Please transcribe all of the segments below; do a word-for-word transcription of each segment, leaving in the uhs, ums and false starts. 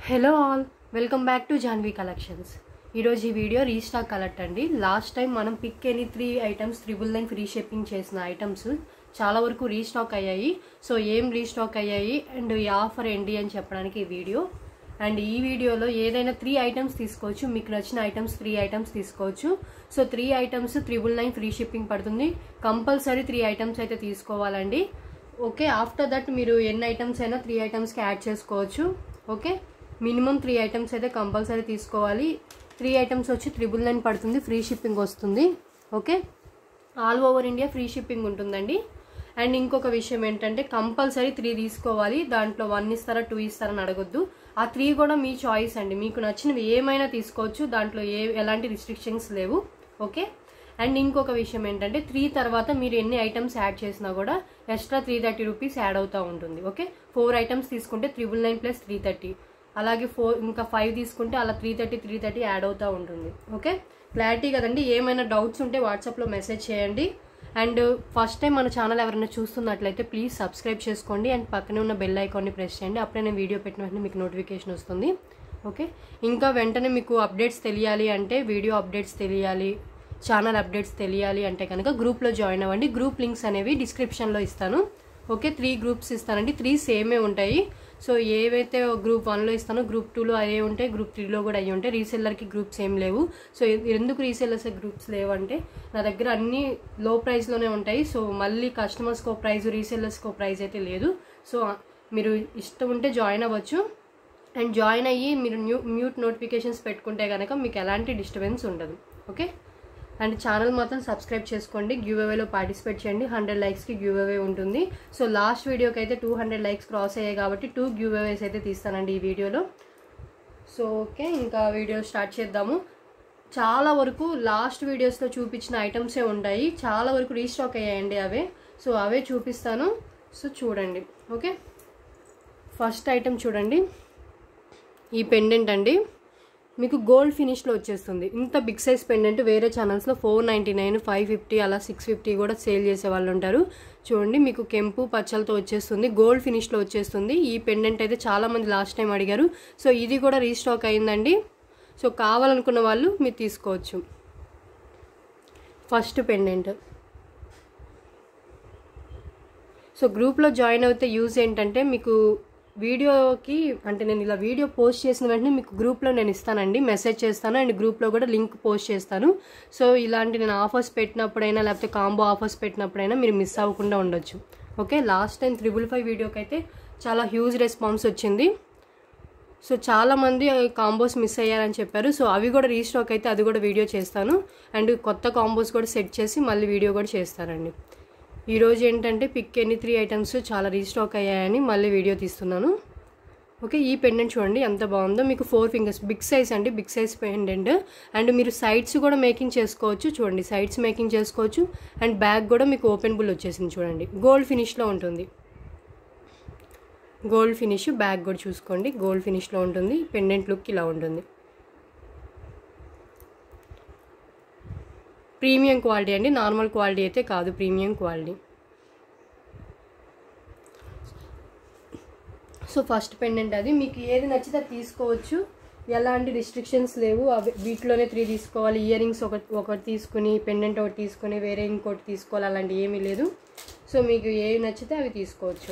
Hello all, welcome back to Janvi collections. ఈరోజు ఈ video restock collect అండి. లాస్ట్ టైం మనం pick any three items triple nine free shipping చేసిన items చాలా వరకు రీస్టాక్ అయ్యాయి. సో ఏం రీస్టాక్ అయ్యాయి అండ్ ఈ ఆఫర్ ఏంటి అని చెప్పడానికి ఈ వీడియో. అండ్ ఈ వీడియోలో ఏదైనా త్రీ ఐటమ్స్ తీసుకోవచ్చు, మీకు నచ్చిన ఐటమ్స్ త్రీ ఐటమ్స్ తీసుకోవచ్చు. So three items triple nine free shipping పడుతుంది. కంపల్సరీ త్రీ ఐటమ్స్ అయితే తీసుకోవాలండి. ఓకే, ఆఫ్టర్ దట్ మీరు ఎన్ని ఐటమ్స్ అయినా త్రీ ఐటమ్స్కి యాడ్ చేసుకోవచ్చు. ఓకే, మినిమం త్రీ ఐటమ్స్ అయితే కంపల్సరీ తీసుకోవాలి. త్రీ ఐటమ్స్ వచ్చి ట్రిపుల్ నైన్ పడుతుంది, ఫ్రీ షిప్పింగ్ వస్తుంది. Okay, all over India free shipping ఉంటుందండి. అండ్ ఇంకొక విషయం ఏంటంటే కంపల్సరీ త్రీ తీసుకోవాలి. దాంట్లో వన్ ఇస్తారా టూ ఇస్తారని అడగొద్దు. ఆ త్రీ కూడా మీ చాయిస్ అండి, మీకు నచ్చినవి ఏమైనా తీసుకోవచ్చు. దాంట్లో ఏ ఎలాంటి రిస్ట్రిక్షన్స్ లేవు. ఓకే, అండ్ ఇంకొక విషయం ఏంటంటే త్రీ తర్వాత మీరు ఎన్ని ఐటమ్స్ యాడ్ చేసినా కూడా extra three thirty rupees add అవుతూ ఉంటుంది. ఓకే, ఫోర్ ఐటమ్స్ తీసుకుంటే triple nine plus three thirty, అలాగే ఫోర్ ఇంకా ఫైవ్ తీసుకుంటే అలా three thirty three thirty add అవుతూ ఉంటుంది. ఓకే, క్లారిటీ కదండి. ఏమైనా డౌట్స్ ఉంటే వాట్సాప్లో మెసేజ్ చేయండి. అండ్ ఫస్ట్ టైం మన ఛానల్ ఎవరైనా చూస్తున్నట్లయితే ప్లీజ్ సబ్స్క్రైబ్ చేసుకోండి అండ్ పక్కనే ఉన్న బెల్ ఐకాన్ని ప్రెస్ చేయండి. అప్పుడే నేను వీడియో పెట్టిన వెంటనే మీకు నోటిఫికేషన్ వస్తుంది. ఓకే, ఇంకా వెంటనే మీకు అప్డేట్స్ తెలియాలి అంటే, వీడియో అప్డేట్స్ తెలియాలి, ఛానల్ అప్డేట్స్ తెలియాలి అంటే కనుక గ్రూప్లో జాయిన్ అవ్వండి. గ్రూప్ లింక్స్ అనేవి డిస్క్రిప్షన్లో ఇస్తాను. ఓకే, త్రీ గ్రూప్స్ ఇస్తానండి. త్రీ సేమే ఉంటాయి. సో ఏవైతే గ్రూప్ వన్లో ఇస్తానో గ్రూప్ టూలో అయ్యే ఉంటాయి, గ్రూప్ త్రీలో కూడా అయ్యి ఉంటాయి. రీసెల్లర్కి గ్రూప్స్ ఏం లేవు. సో ఎందుకు రీసెల్లర్స్ గ్రూప్స్ లేవంటే నా దగ్గర అన్ని లో ప్రైస్లోనే ఉంటాయి. సో మళ్ళీ కస్టమర్స్కి ఒక ప్రైజ్, రీసెల్లర్స్కి ఒక ప్రైజ్ అయితే లేదు. సో మీరు ఇష్టం ఉంటే జాయిన్ అవ్వచ్చు. అండ్ జాయిన్ అయ్యి మీరు న్యూ మ్యూట్ నోటిఫికేషన్స్ పెట్టుకుంటే కనుక మీకు ఎలాంటి డిస్టర్బెన్స్ ఉండదు. ఓకే, అండ్ ఛానల్ మాత్రం సబ్స్క్రైబ్ చేసుకోండి. గివ్ అవేలో పార్టిసిపేట్ చేయండి. హండ్రెడ్ లైక్స్కి గివ్ అవే ఉంటుంది. సో లాస్ట్ వీడియోకి అయితే టూ హండ్రెడ్ లైక్స్ క్రాస్ అయ్యాయి కాబట్టి టూ గివ్ అవేస్ అయితే తీస్తానండి ఈ వీడియోలో. సో ఓకే, ఇంకా వీడియో స్టార్ట్ చేద్దాము. చాలా వరకు లాస్ట్ వీడియోస్లో చూపించిన ఐటమ్సే ఉంటాయి. చాలా వరకు రీస్టాక్ అయ్యాయండి అవే. సో అవే చూపిస్తాను. సో చూడండి. ఓకే, ఫస్ట్ ఐటమ్ చూడండి, ఈ పెండెంట్ అండి. మీకు గోల్డ్ ఫినిష్లో వచ్చేస్తుంది. ఇంత బిగ్ సైజ్ పెండెంట్ వేరే ఛానల్స్లో four ninety nine five fifty అలా సిక్స్ ఫిఫ్టీ కూడా సేల్ చేసే వాళ్ళు ఉంటారు. చూడండి, మీకు కెంపు పచ్చలతో వచ్చేస్తుంది, గోల్డ్ ఫినిష్లో వచ్చేస్తుంది. ఈ పెండెంట్ అయితే చాలామంది లాస్ట్ టైం అడిగారు. సో ఇది కూడా రీస్టాక్ అయిందండి. సో కావాలనుకున్న వాళ్ళు మీరు తీసుకోవచ్చు. First pendant. సో గ్రూప్లో జాయిన్ అయితే యూజ్ ఏంటంటే మీకు వీడియోకి అంటే నేను ఇలా వీడియో పోస్ట్ చేసిన వెంటనే మీకు గ్రూప్లో నేను ఇస్తానండి, మెసేజ్ చేస్తాను. అండ్ గ్రూప్లో కూడా లింక్ పోస్ట్ చేస్తాను. సో ఇలాంటి నేను ఆఫర్స్ పెట్టినప్పుడైనా లేకపోతే కాంబో ఆఫర్స్ పెట్టినప్పుడైనా మీరు మిస్ అవ్వకుండా ఉండొచ్చు. Okay, last time triple five వీడియోకి అయితే చాలా హ్యూజ్ రెస్పాన్స్ వచ్చింది. సో చాలామంది కాంబోస్ మిస్ అయ్యారని చెప్పారు. సో అవి కూడా రీస్టాక్ అయితే అది కూడా వీడియో చేస్తాను. అండ్ కొత్త కాంబోస్ కూడా సెట్ చేసి మళ్ళీ వీడియో కూడా చేస్తానండి. ఈరోజు ఏంటంటే పిక్ ఎనీ త్రీ ఐటమ్స్ చాలా రీస్టాక్ అయ్యాయని మళ్ళీ వీడియో తీస్తున్నాను. ఓకే, ఈ పెండెంట్ చూడండి ఎంత బాగుందో. మీకు ఫోర్ ఫింగర్స్ బిగ్ సైజ్ అండి, బిగ్ సైజ్ పెండెంట్. అండ్ మీరు సైడ్స్ కూడా మేకింగ్ చేసుకోవచ్చు. చూడండి, సైడ్స్ మేకింగ్ చేసుకోవచ్చు. అండ్ బ్యాక్ కూడా మీకు ఓపెనబుల్ వచ్చేసింది. చూడండి, గోల్డ్ ఫినిష్లో ఉంటుంది. గోల్డ్ ఫినిష్, బ్యాక్ కూడా చూసుకోండి గోల్డ్ ఫినిష్లో ఉంటుంది. పెండెంట్ లుక్ ఇలా ఉంటుంది. ప్రీమియం క్వాలిటీ అండి, నార్మల్ క్వాలిటీ అయితే కాదు, premium quality. So first pendant అది. మీకు ఏది నచ్చితే అది తీసుకోవచ్చు. ఎలాంటి రిస్ట్రిక్షన్స్ లేవు. అవి వీటిలోనే త్రీ తీసుకోవాలి, ఇయర్ రింగ్స్ ఒకటి ఒకటి తీసుకుని పెండెంట్ ఒకటి తీసుకుని వేరే ఇంకోటి తీసుకోవాలి, అలాంటి ఏమీ లేదు. సో మీకు ఏవి నచ్చితే అవి తీసుకోవచ్చు.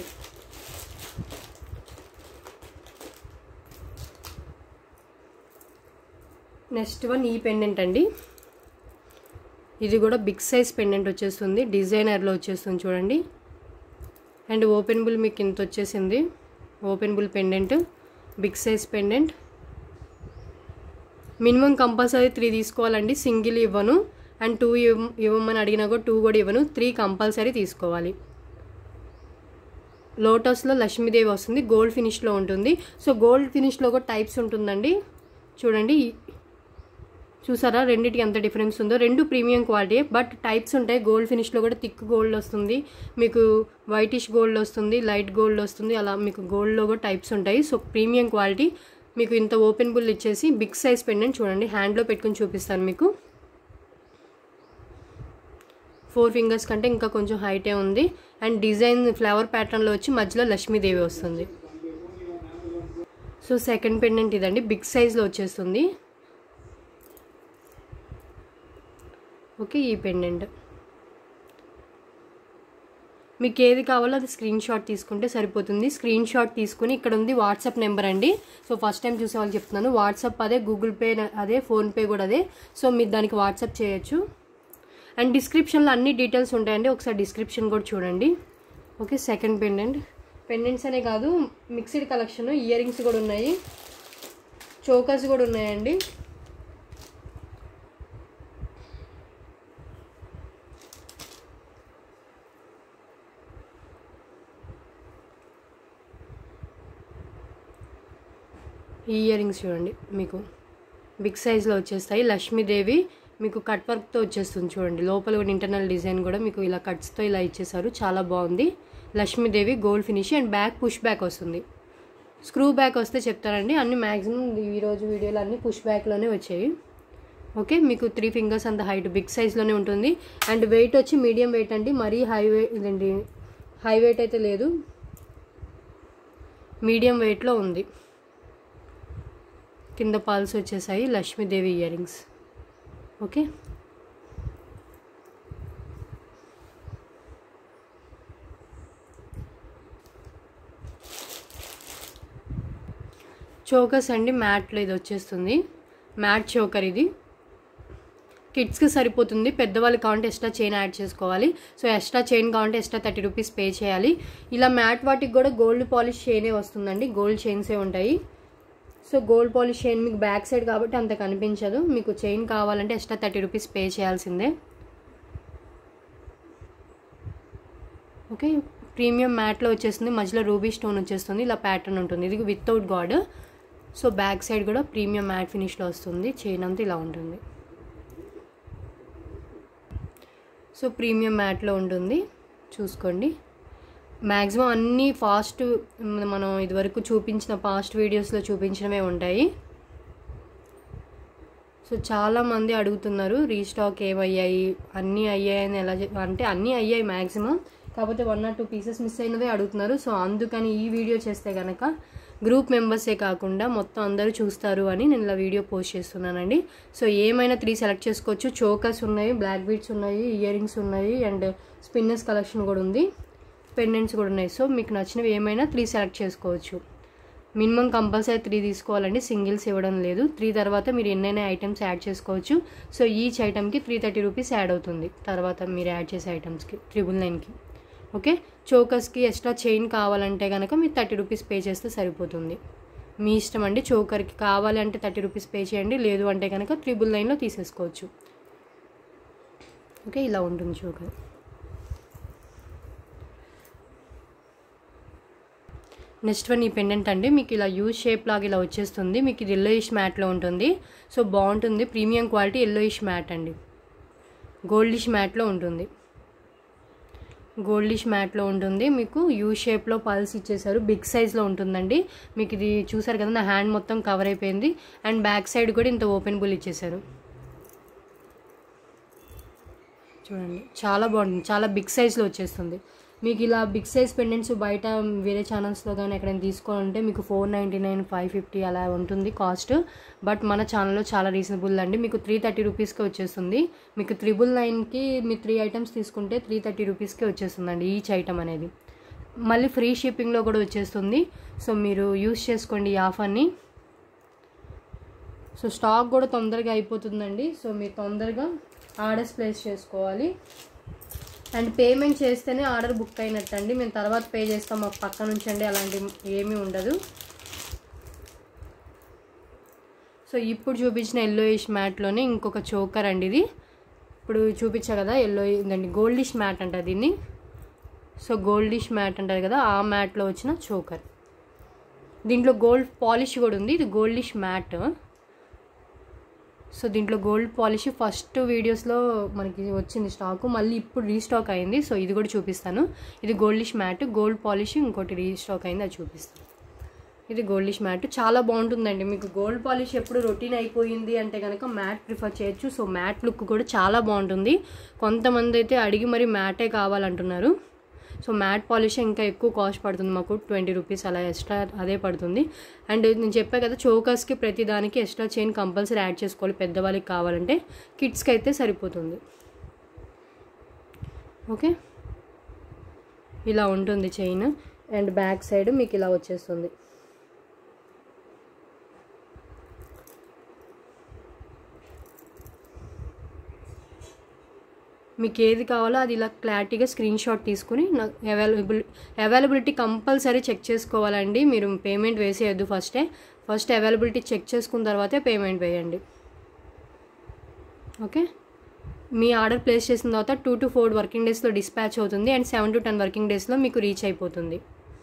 నెక్స్ట్ వన్ ఈ పెండెంట్ అండి. ఇది కూడా బిగ్ సైజ్ పెండెంట్ వచ్చేస్తుంది, డిజైనర్లో వచ్చేస్తుంది చూడండి. అండ్ ఓపెనబుల్ మీకు ఇంత వచ్చేసింది. Openable pendant, big size pendant. Minimum compulsory three తీసుకోవాలండి, సింగిల్ ఇవ్వను. అండ్ టూ ఇవ్ ఇవ్వమని అడిగినా కూడా టూ కూడా ఇవ్వను, త్రీ కంపల్సరీ తీసుకోవాలి. లోటస్లో లక్ష్మీదేవి వస్తుంది, గోల్డ్ ఫినిష్లో ఉంటుంది. సో గోల్డ్ ఫినిష్లో కూడా టైప్స్ ఉంటుందండి. చూడండి, చూసారా రెండింటికి ఎంత డిఫరెన్స్ ఉందో. రెండు ప్రీమియం క్వాలిటీ బట్ టైప్స్ ఉంటాయి. గోల్డ్ ఫినిష్లో కూడా థిక్ గోల్డ్ వస్తుంది, మీకు వైటిష్ గోల్డ్ వస్తుంది, లైట్ గోల్డ్ వస్తుంది, అలా మీకు గోల్డ్లో కూడా టైప్స్ ఉంటాయి. So premium quality. మీకు ఇంత ఓపెనబుల్ ఇచ్చేసి బిగ్ సైజ్ పెండెంట్ చూడండి, హ్యాండ్లో పెట్టుకుని చూపిస్తాను మీకు. ఫోర్ ఫింగర్స్ కంటే ఇంకా కొంచెం హైటే ఉంది. అండ్ డిజైన్ ఫ్లవర్ ప్యాటర్న్లో వచ్చి మధ్యలో లక్ష్మీదేవి వస్తుంది. సో సెకండ్ పెండెంట్ ఇదండి, బిగ్ సైజ్లో వచ్చేస్తుంది. ఓకే, ఈ పెండెంట్ మీకు ఏది కావాలో అది స్క్రీన్ షాట్ తీసుకుంటే సరిపోతుంది. స్క్రీన్ షాట్ తీసుకుని ఇక్కడ ఉంది వాట్సాప్ నెంబర్ అండి. సో ఫస్ట్ టైం చూసే వాళ్ళు చెప్తున్నాను, వాట్సాప్ అదే, గూగుల్ పే అదే, ఫోన్పే కూడా అదే. సో మీరు దానికి వాట్సాప్ చేయొచ్చు. అండ్ డిస్క్రిప్షన్లో అన్ని డీటెయిల్స్ ఉంటాయండి, ఒకసారి డిస్క్రిప్షన్ కూడా చూడండి. Okay, second pendant. పెండెంట్స్ అనే కాదు, మిక్స్డ్ కలెక్షన్, ఇయర్ రింగ్స్ కూడా ఉన్నాయి, చోకర్స్ కూడా ఉన్నాయండి. ఈ ఇయర్ రింగ్స్ చూడండి, మీకు బిగ్ సైజ్లో వచ్చేస్తాయి. లక్ష్మీదేవి మీకు కట్ వర్క్తో వచ్చేస్తుంది చూడండి, లోపల కూడా ఇంటర్నల్ డిజైన్ కూడా మీకు ఇలా కట్స్తో ఇలా ఇచ్చేసారు, చాలా బాగుంది. Lakshmi Devi gold finish and back push back వస్తుంది. స్క్రూ బ్యాక్ వస్తే చెప్తారండి, అన్ని మ్యాక్సిమం ఈరోజు వీడియోలో అన్ని పుష్ బ్యాక్లోనే వచ్చాయి. ఓకే, మీకు త్రీ ఫింగర్స్ అంత హైట్, బిగ్ సైజ్లోనే ఉంటుంది. అండ్ వెయిట్ వచ్చి మీడియం వెయిట్ అండి, మరీ హై వెయిట్ ఇదండి, హై వెయిట్ అయితే లేదు, మీడియం వెయిట్లో ఉంది. కింద పాల్స్ వచ్చేసాయి, Lakshmi Devi ear rings. Okay, chokers అండి, మ్యాట్లో ఇది వచ్చేస్తుంది, మ్యాట్ చోకర్. ఇది కిడ్స్కి సరిపోతుంది, పెద్దవాళ్ళు కావాలంటే ఎక్స్ట్రా చైన్ యాడ్ చేసుకోవాలి. సో ఎక్స్ట్రా చైన్ కావాలంటే ఎక్స్ట్రా థర్టీ రూపీస్ పే చేయాలి. ఇలా మ్యాట్ వాటికి కూడా గోల్డ్ పాలిష్ చైనే వస్తుందండి, గోల్డ్ చైన్సే ఉంటాయి. సో గోల్డ్ పాలిష్ చైన్ మీకు బ్యాక్ సైడ్ కాబట్టి అంత కనిపించదు, మీకు చైన్ కావాలంటే ఎక్స్ట్రా థర్టీ రూపీస్ పే చేయాల్సిందే. ఓకే, ప్రీమియం మ్యాట్లో వచ్చేస్తుంది, మధ్యలో రూబీ స్టోన్ వచ్చేస్తుంది, ఇలా ప్యాటర్న్ ఉంటుంది. ఇది without god. So back side కూడా ప్రీమియం మ్యాట్ ఫినిష్లో వస్తుంది, చైన్ అంతా ఇలా ఉంటుంది. సో ప్రీమియం మ్యాట్లో ఉంటుంది, చూసుకోండి. మ్యాక్సిమం అన్నీ ఫాస్ట్ మనం ఇదివరకు చూపించిన పాస్ట్ వీడియోస్లో చూపించడమే ఉంటాయి. సో చాలామంది అడుగుతున్నారు రీస్టాక్ ఏమయ్యాయి, అన్నీ అయ్యాయని ఎలా అంటే అన్నీ అయ్యాయి మ్యాక్సిమం, కాకపోతే one or two pieces miss అయినవే అడుగుతున్నారు. సో అందుకని ఈ వీడియో చేస్తే కనుక గ్రూప్ మెంబర్సే కాకుండా మొత్తం అందరూ చూస్తారు అని నేను ఇలా వీడియో పోస్ట్ చేస్తున్నానండి. సో ఏమైనా త్రీ సెలెక్ట్ చేసుకోవచ్చు. చోకర్స్ ఉన్నాయి, బ్లాక్ బీడ్స్ ఉన్నాయి, ఇయర్ రింగ్స్ ఉన్నాయి, అండ్ స్పిన్నర్స్ కలెక్షన్ కూడా ఉంది, పెండెంట్స్ కూడా ఉన్నాయి. సో మీకు నచ్చినవి ఏమైనా త్రీ సెలెక్ట్ చేసుకోవచ్చు. మినిమం కంపల్సరీ త్రీ తీసుకోవాలండి, సింగిల్స్ ఇవ్వడం లేదు. త్రీ తర్వాత మీరు ఎన్నైనా ఐటమ్స్ యాడ్ చేసుకోవచ్చు. సో ఈచ్ ఐటమ్కి త్రీ థర్టీ రూపీస్ యాడ్ అవుతుంది తర్వాత మీరు యాడ్ చేసే ఐటమ్స్కి, ట్రిపుల్ నైన్కి. ఓకే, చోకర్స్కి ఎక్స్ట్రా చైన్ కావాలంటే కనుక మీరు థర్టీ రూపీస్ పే చేస్తే సరిపోతుంది, మీ ఇష్టం అండి. చోకర్కి కావాలి అంటే థర్టీ రూపీస్ పే చేయండి, లేదు అంటే కనుక ట్రిపుల్ నైన్లో తీసేసుకోవచ్చు. ఓకే, ఇలా ఉంటుంది చోకర్. నెక్స్ట్ వన్ ఈ పెండెంట్ అండి, మీకు ఇలా యూ షేప్ లాగా ఇలా వచ్చేస్తుంది, మీకు ఇది ఎల్లోయిష్ మ్యాట్లో ఉంటుంది. సో బాగుంటుంది, ప్రీమియం క్వాలిటీ ఎల్లోయిష్ మ్యాట్ అండి, గోల్డిష్ మ్యాట్లో ఉంటుంది, గోల్డిష్ మ్యాట్లో ఉంటుంది. మీకు యూ షేప్లో పల్స్ ఇచ్చేసారు, బిగ్ సైజ్లో ఉంటుందండి. మీకు ఇది చూసారు కదా, నా హ్యాండ్ మొత్తం కవర్ అయిపోయింది. అండ్ బ్యాక్ సైడ్ కూడా ఇంత ఓపెన్ బుల్ ఇచ్చేసారు, చూడండి చాలా బాగుంటుంది, చాలా బిగ్ సైజ్లో వచ్చేస్తుంది. మీకు ఇలా బిగ్ సైజ్ పెండెంట్స్ బయట వేరే ఛానల్స్లో కానీ ఎక్కడైనా తీసుకోవాలంటే మీకు four ninety nine five fifty అలా ఉంటుంది కాస్ట్. బట్ మన ఛానల్లో చాలా రీజనబుల్ అండి, మీకు త్రీ థర్టీ రూపీస్కి వచ్చేస్తుంది. మీకు త్రిబుల్ నైన్కి మీరు త్రీ ఐటమ్స్ తీసుకుంటే త్రీ థర్టీ రూపీస్కి వచ్చేస్తుందండి ఈచ్ ఐటమ్ అనేది. మళ్ళీ ఫ్రీ షిప్పింగ్లో కూడా వచ్చేస్తుంది. సో మీరు యూస్ చేసుకోండి ఈ ఆఫర్ని. సో స్టాక్ కూడా తొందరగా అయిపోతుందండి. సో మీరు తొందరగా ఆర్డర్స్ ప్లేస్ చేసుకోవాలి. అండ్ పేమెంట్ చేస్తేనే ఆర్డర్ బుక్ అయినట్టండి, మేము తర్వాత పే చేస్తాం మాకు పక్క నుంచి అండి, అలాంటి ఏమీ ఉండదు. సో ఇప్పుడు చూపించిన ఎల్లోయిష్ మ్యాట్లోనే ఇంకొక చోకర్ అండి, ఇది ఇప్పుడు చూపించా కదా ఎల్లో ఇదండి, గోల్డిష్ మ్యాట్ అంట దీన్ని. సో గోల్డిష్ మ్యాట్ అంటారు కదా, ఆ మ్యాట్లో వచ్చిన చోకర్. దీంట్లో గోల్డ్ పాలిష్ కూడా ఉంది, ఇది గోల్డిష్ మ్యాట్. సో దీంట్లో గోల్డ్ పాలిష్ ఫస్ట్ వీడియోస్లో మనకి వచ్చింది స్టాకు, మళ్ళీ ఇప్పుడు రీస్టాక్ అయింది. సో ఇది కూడా చూపిస్తాను. ఇది గోల్డిష్ మ్యాట్, గోల్డ్ పాలిష్ ఇంకోటి రీస్టాక్ అయింది, అది చూపిస్తాను. ఇది గోల్డిష్ మ్యాట్, చాలా బాగుంటుందండి. మీకు గోల్డ్ పాలిష్ ఎప్పుడు రొటీన్ అయిపోయింది అంటే కనుక మ్యాట్ ప్రిఫర్ చేయొచ్చు. సో మ్యాట్ లుక్ కూడా చాలా బాగుంటుంది. కొంతమంది అయితే అడిగి మరి మ్యాటే కావాలంటున్నారు. సో మ్యాట్ పాలిష్ ఇంకా ఎక్కువ కాస్ట్ పడుతుంది మాకు, ట్వంటీ రూపీస్ అలా ఎక్స్ట్రా అదే పడుతుంది. అండ్ నేను చెప్పా కదా చోకర్స్కి ప్రతి దానికి ఎక్స్ట్రా చైన్ కంపల్సరీ యాడ్ చేసుకోవాలి, పెద్దవాళ్ళకి కావాలంటే. కిడ్స్కి అయితే సరిపోతుంది. ఓకే, ఇలా ఉంటుంది చైన్. అండ్ బ్యాక్ సైడ్ మీకు ఇలా వచ్చేస్తుంది. మీకు ఏది కావాలో అది ఇలా క్లారిటీగా స్క్రీన్ షాట్ తీసుకుని నాకు అవైలబుల్ అవైలబిలిటీ కంపల్సరీ చెక్ చేసుకోవాలండి. మీరు పేమెంట్ వేసేయద్దు ఫస్టే, ఫస్ట్ అవైలబిలిటీ చెక్ చేసుకున్న తర్వాతే పేమెంట్ వేయండి. ఓకే, మీ ఆర్డర్ ప్లేస్ చేసిన తర్వాత టూ టు ఫోర్ వర్కింగ్ డేస్లో డిస్పాచ్ అవుతుంది. And seven to ten working డేస్లో మీకు రీచ్ అయిపోతుంది.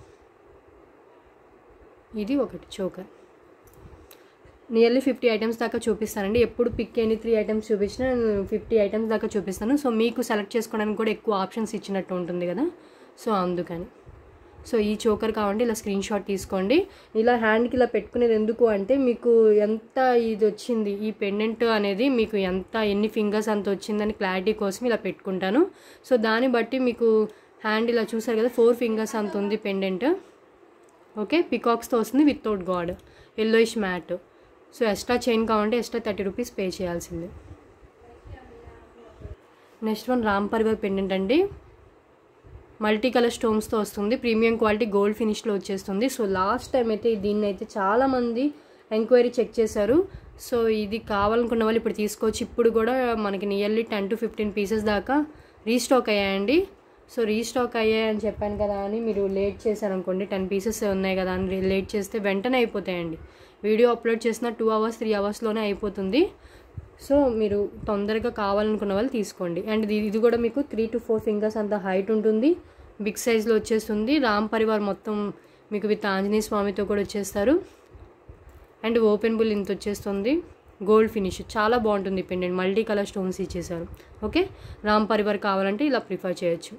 ఇది ఒకటి చోకర్. నియర్లీ ఫిఫ్టీ ఐటమ్స్ దాకా చూపిస్తానండి. ఎప్పుడు పిక్ ఎనీ త్రీ ఐటమ్స్ చూపించినా ఫిఫ్టీ ఐటమ్స్ దాకా చూపిస్తాను. సో మీకు సెలెక్ట్ చేసుకోవడానికి కూడా ఎక్కువ ఆప్షన్స్ ఇచ్చినట్టు ఉంటుంది కదా, సో అందుకని. సో ఈ చోకర్ కావాలంటే ఇలా స్క్రీన్ షాట్ తీసుకోండి. ఇలా హ్యాండ్కి ఇలా పెట్టుకునేది ఎందుకు అంటే మీకు ఎంత ఇది వచ్చింది ఈ పెండెంట్ అనేది మీకు ఎంత ఎన్ని ఫింగర్స్ అంత వచ్చిందని క్లారిటీ కోసం ఇలా పెట్టుకుంటాను. సో దాన్ని బట్టి మీకు హ్యాండ్ ఇలా చూసారు కదా, ఫోర్ ఫింగర్స్ అంత ఉంది పెండెంట్. ఓకే, పికాక్స్తో వస్తుంది without god, yellowish matte. So extra chain కావాలంటే ఎక్స్ట్రా థర్టీ రూపీస్ పే చేయాల్సిందే. Next one Ram Parivar pendant అండి. మల్టీ కలర్ స్టోన్స్తో వస్తుంది, ప్రీమియం క్వాలిటీ గోల్డ్ ఫినిష్లో వచ్చేస్తుంది. సో లాస్ట్ టైం అయితే దీన్ని అయితే చాలామంది ఎంక్వైరీ చెక్ చేశారు. సో ఇది కావాలనుకున్న వాళ్ళు ఇప్పుడు తీసుకోవచ్చు. ఇప్పుడు కూడా మనకి nearly ten to fifteen pieces దాకా రీస్టాక్ అయ్యాయండి. సో రీస్టాక్ అయ్యాయని చెప్పాను కదా అని మీరు లేట్ చేశారనుకోండి, టెన్ పీసెస్ ఉన్నాయి కదా అని లేట్ చేస్తే వెంటనే అయిపోతాయండి. వీడియో అప్లోడ్ చేసిన టూ అవర్స్ త్రీ అవర్స్లోనే అయిపోతుంది. సో మీరు తొందరగా కావాలనుకున్న వాళ్ళు తీసుకోండి. అండ్ ఇది కూడా మీకు త్రీ టు ఫోర్ ఫింగర్స్ అంత హైట్ ఉంటుంది, బిగ్ సైజ్లో వచ్చేస్తుంది. రామ్ పరివార్ మొత్తం మీకు విత్ ఆంజనేయ స్వామితో కూడా వచ్చేస్తారు. అండ్ ఓపెన్ బుల్ ఇంత వచ్చేస్తుంది, గోల్డ్ ఫినిష్, చాలా బాగుంటుంది పెండెంట్. మల్టీ కలర్ స్టోన్స్ ఇచ్చేసారు. ఓకే, రామ్ పరివార్ కావాలంటే ఇలా ప్రిఫర్ చేయొచ్చు.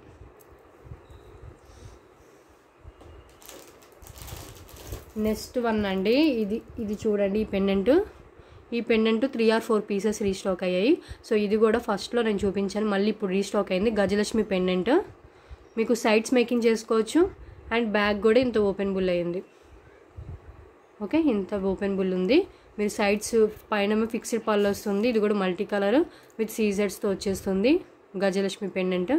నెక్స్ట్ వన్ అండి, ఇది ఇది చూడండి. ఈ పెండెంట్ ఈ pendant three or four pieces restock అయ్యాయి. సో ఇది కూడా ఫస్ట్లో నేను చూపించాను, మళ్ళీ ఇప్పుడు రీస్టాక్ అయింది. గజలక్ష్మి పెండెంట్ మీకు సైడ్స్ మేకింగ్ చేసుకోవచ్చు. అండ్ బ్యాక్ కూడా ఇంత ఓపెన్ బుల్ అయ్యింది. ఓకే, ఇంత ఓపెన్ బుల్ ఉంది. మీరు సైడ్స్ పైన ఫిక్స్డ్ పళ్ళు వస్తుంది. ఇది కూడా మల్టీ కలర్ విత్ సీజెడ్స్తో వచ్చేస్తుంది గజలక్ష్మి పెండెంట్.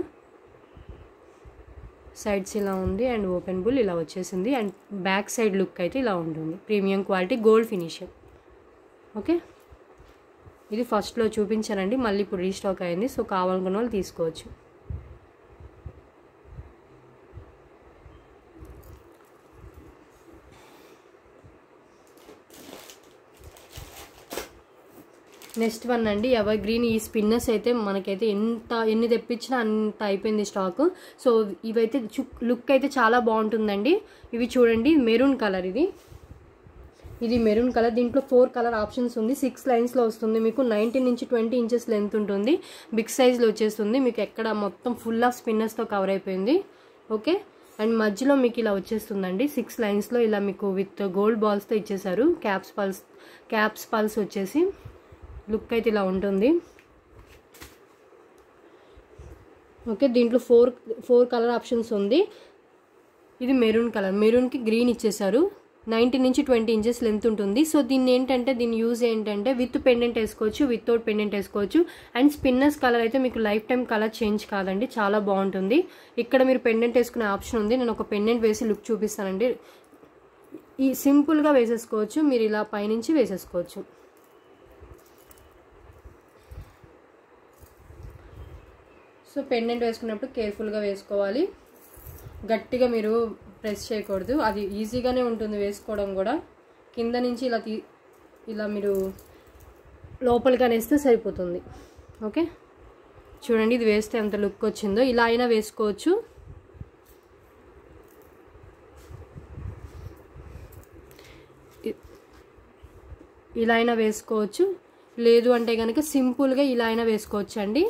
సైడ్స్ ఇలా ఉంది అండ్ ఓపెన్ బుల్ ఇలా వచ్చేసింది. అండ్ బ్యాక్ సైడ్ లుక్ అయితే ఇలా ఉంటుంది, premium quality gold finish. Okay, ఇది ఫస్ట్లో చూపించానండి, మళ్ళీ ఇప్పుడు రీస్టాక్ అయింది. సో కావాలనుకున్న వాళ్ళు తీసుకోవచ్చు. నెక్స్ట్ వన్ అండి, ఎవర్ గ్రీన్. ఈ స్పిన్నర్స్ అయితే మనకైతే ఎంత ఎన్ని తెప్పించినా అంత అయిపోయింది స్టాక్. సో ఇవైతే లుక్ అయితే చాలా బాగుంటుందండి. ఇవి చూడండి, మెరూన్ కలర్. ఇది ఇది మెరూన్ కలర్. దీంట్లో ఫోర్ కలర్ ఆప్షన్స్ ఉంది. సిక్స్ లైన్స్లో వస్తుంది. మీకు నైన్టీన్ నుంచి ట్వంటీ ఇంచెస్ లెంత్ ఉంటుంది. బిగ్ సైజ్లో వచ్చేస్తుంది. మీకు ఎక్కడ మొత్తం ఫుల్ ఆఫ్ స్పిన్నర్స్తో కవర్ అయిపోయింది. ఓకే, అండ్ మధ్యలో మీకు ఇలా వచ్చేస్తుందండి. సిక్స్ లైన్స్లో ఇలా మీకు విత్ గోల్డ్ బాల్స్తో ఇచ్చేసారు. క్యాప్స్ పల్స్ క్యాప్స్ పల్స్ వచ్చేసి లుక్ అయితే ఇలా ఉంటుంది. ఓకే, దీంట్లో ఫోర్ ఫోర్ కలర్ ఆప్షన్స్ ఉంది. ఇది మెరూన్ కలర్, మెరూన్కి గ్రీన్ ఇచ్చేసారు. నైన్టీన్ నుంచి ట్వంటీ ఇంచెస్ లెంత్ ఉంటుంది. సో దీన్ని ఏంటంటే దీని యూజ్ ఏంటంటే విత్ పెండెంట్ వేసుకోవచ్చు, వితౌట్ పెండెంట్ వేసుకోవచ్చు. అండ్ స్పిన్నర్స్ కలర్ అయితే మీకు లైఫ్ టైం కలర్ చేంజ్ కాదండి, చాలా బాగుంటుంది. ఇక్కడ మీరు పెండెంట్ వేసుకునే ఆప్షన్ ఉంది. నేను ఒక పెండెంట్ వేసి లుక్ చూపిస్తానండి. ఈ సింపుల్గా వేసేసుకోవచ్చు, మీరు ఇలా పైనుంచి వేసేసుకోవచ్చు. సో పెండెంట్ వేసుకున్నప్పుడు కేర్ఫుల్గా వేసుకోవాలి, గట్టిగా మీరు ప్రెస్ చేయకూడదు. అది ఈజీగానే ఉంటుంది వేసుకోవడం కూడా. కింద నుంచి ఇలా తీ ఇలా మీరు లోపలికి అనేస్తే సరిపోతుంది. ఓకే, చూడండి ఇది వేస్తే ఎంత లుక్ వచ్చిందో. ఇలా అయినా వేసుకోవచ్చు. ఇలా అయినా వేసుకోవచ్చు, లేదు అంటే కనుక సింపుల్గా ఇలా అయినా వేసుకోవచ్చు అండి.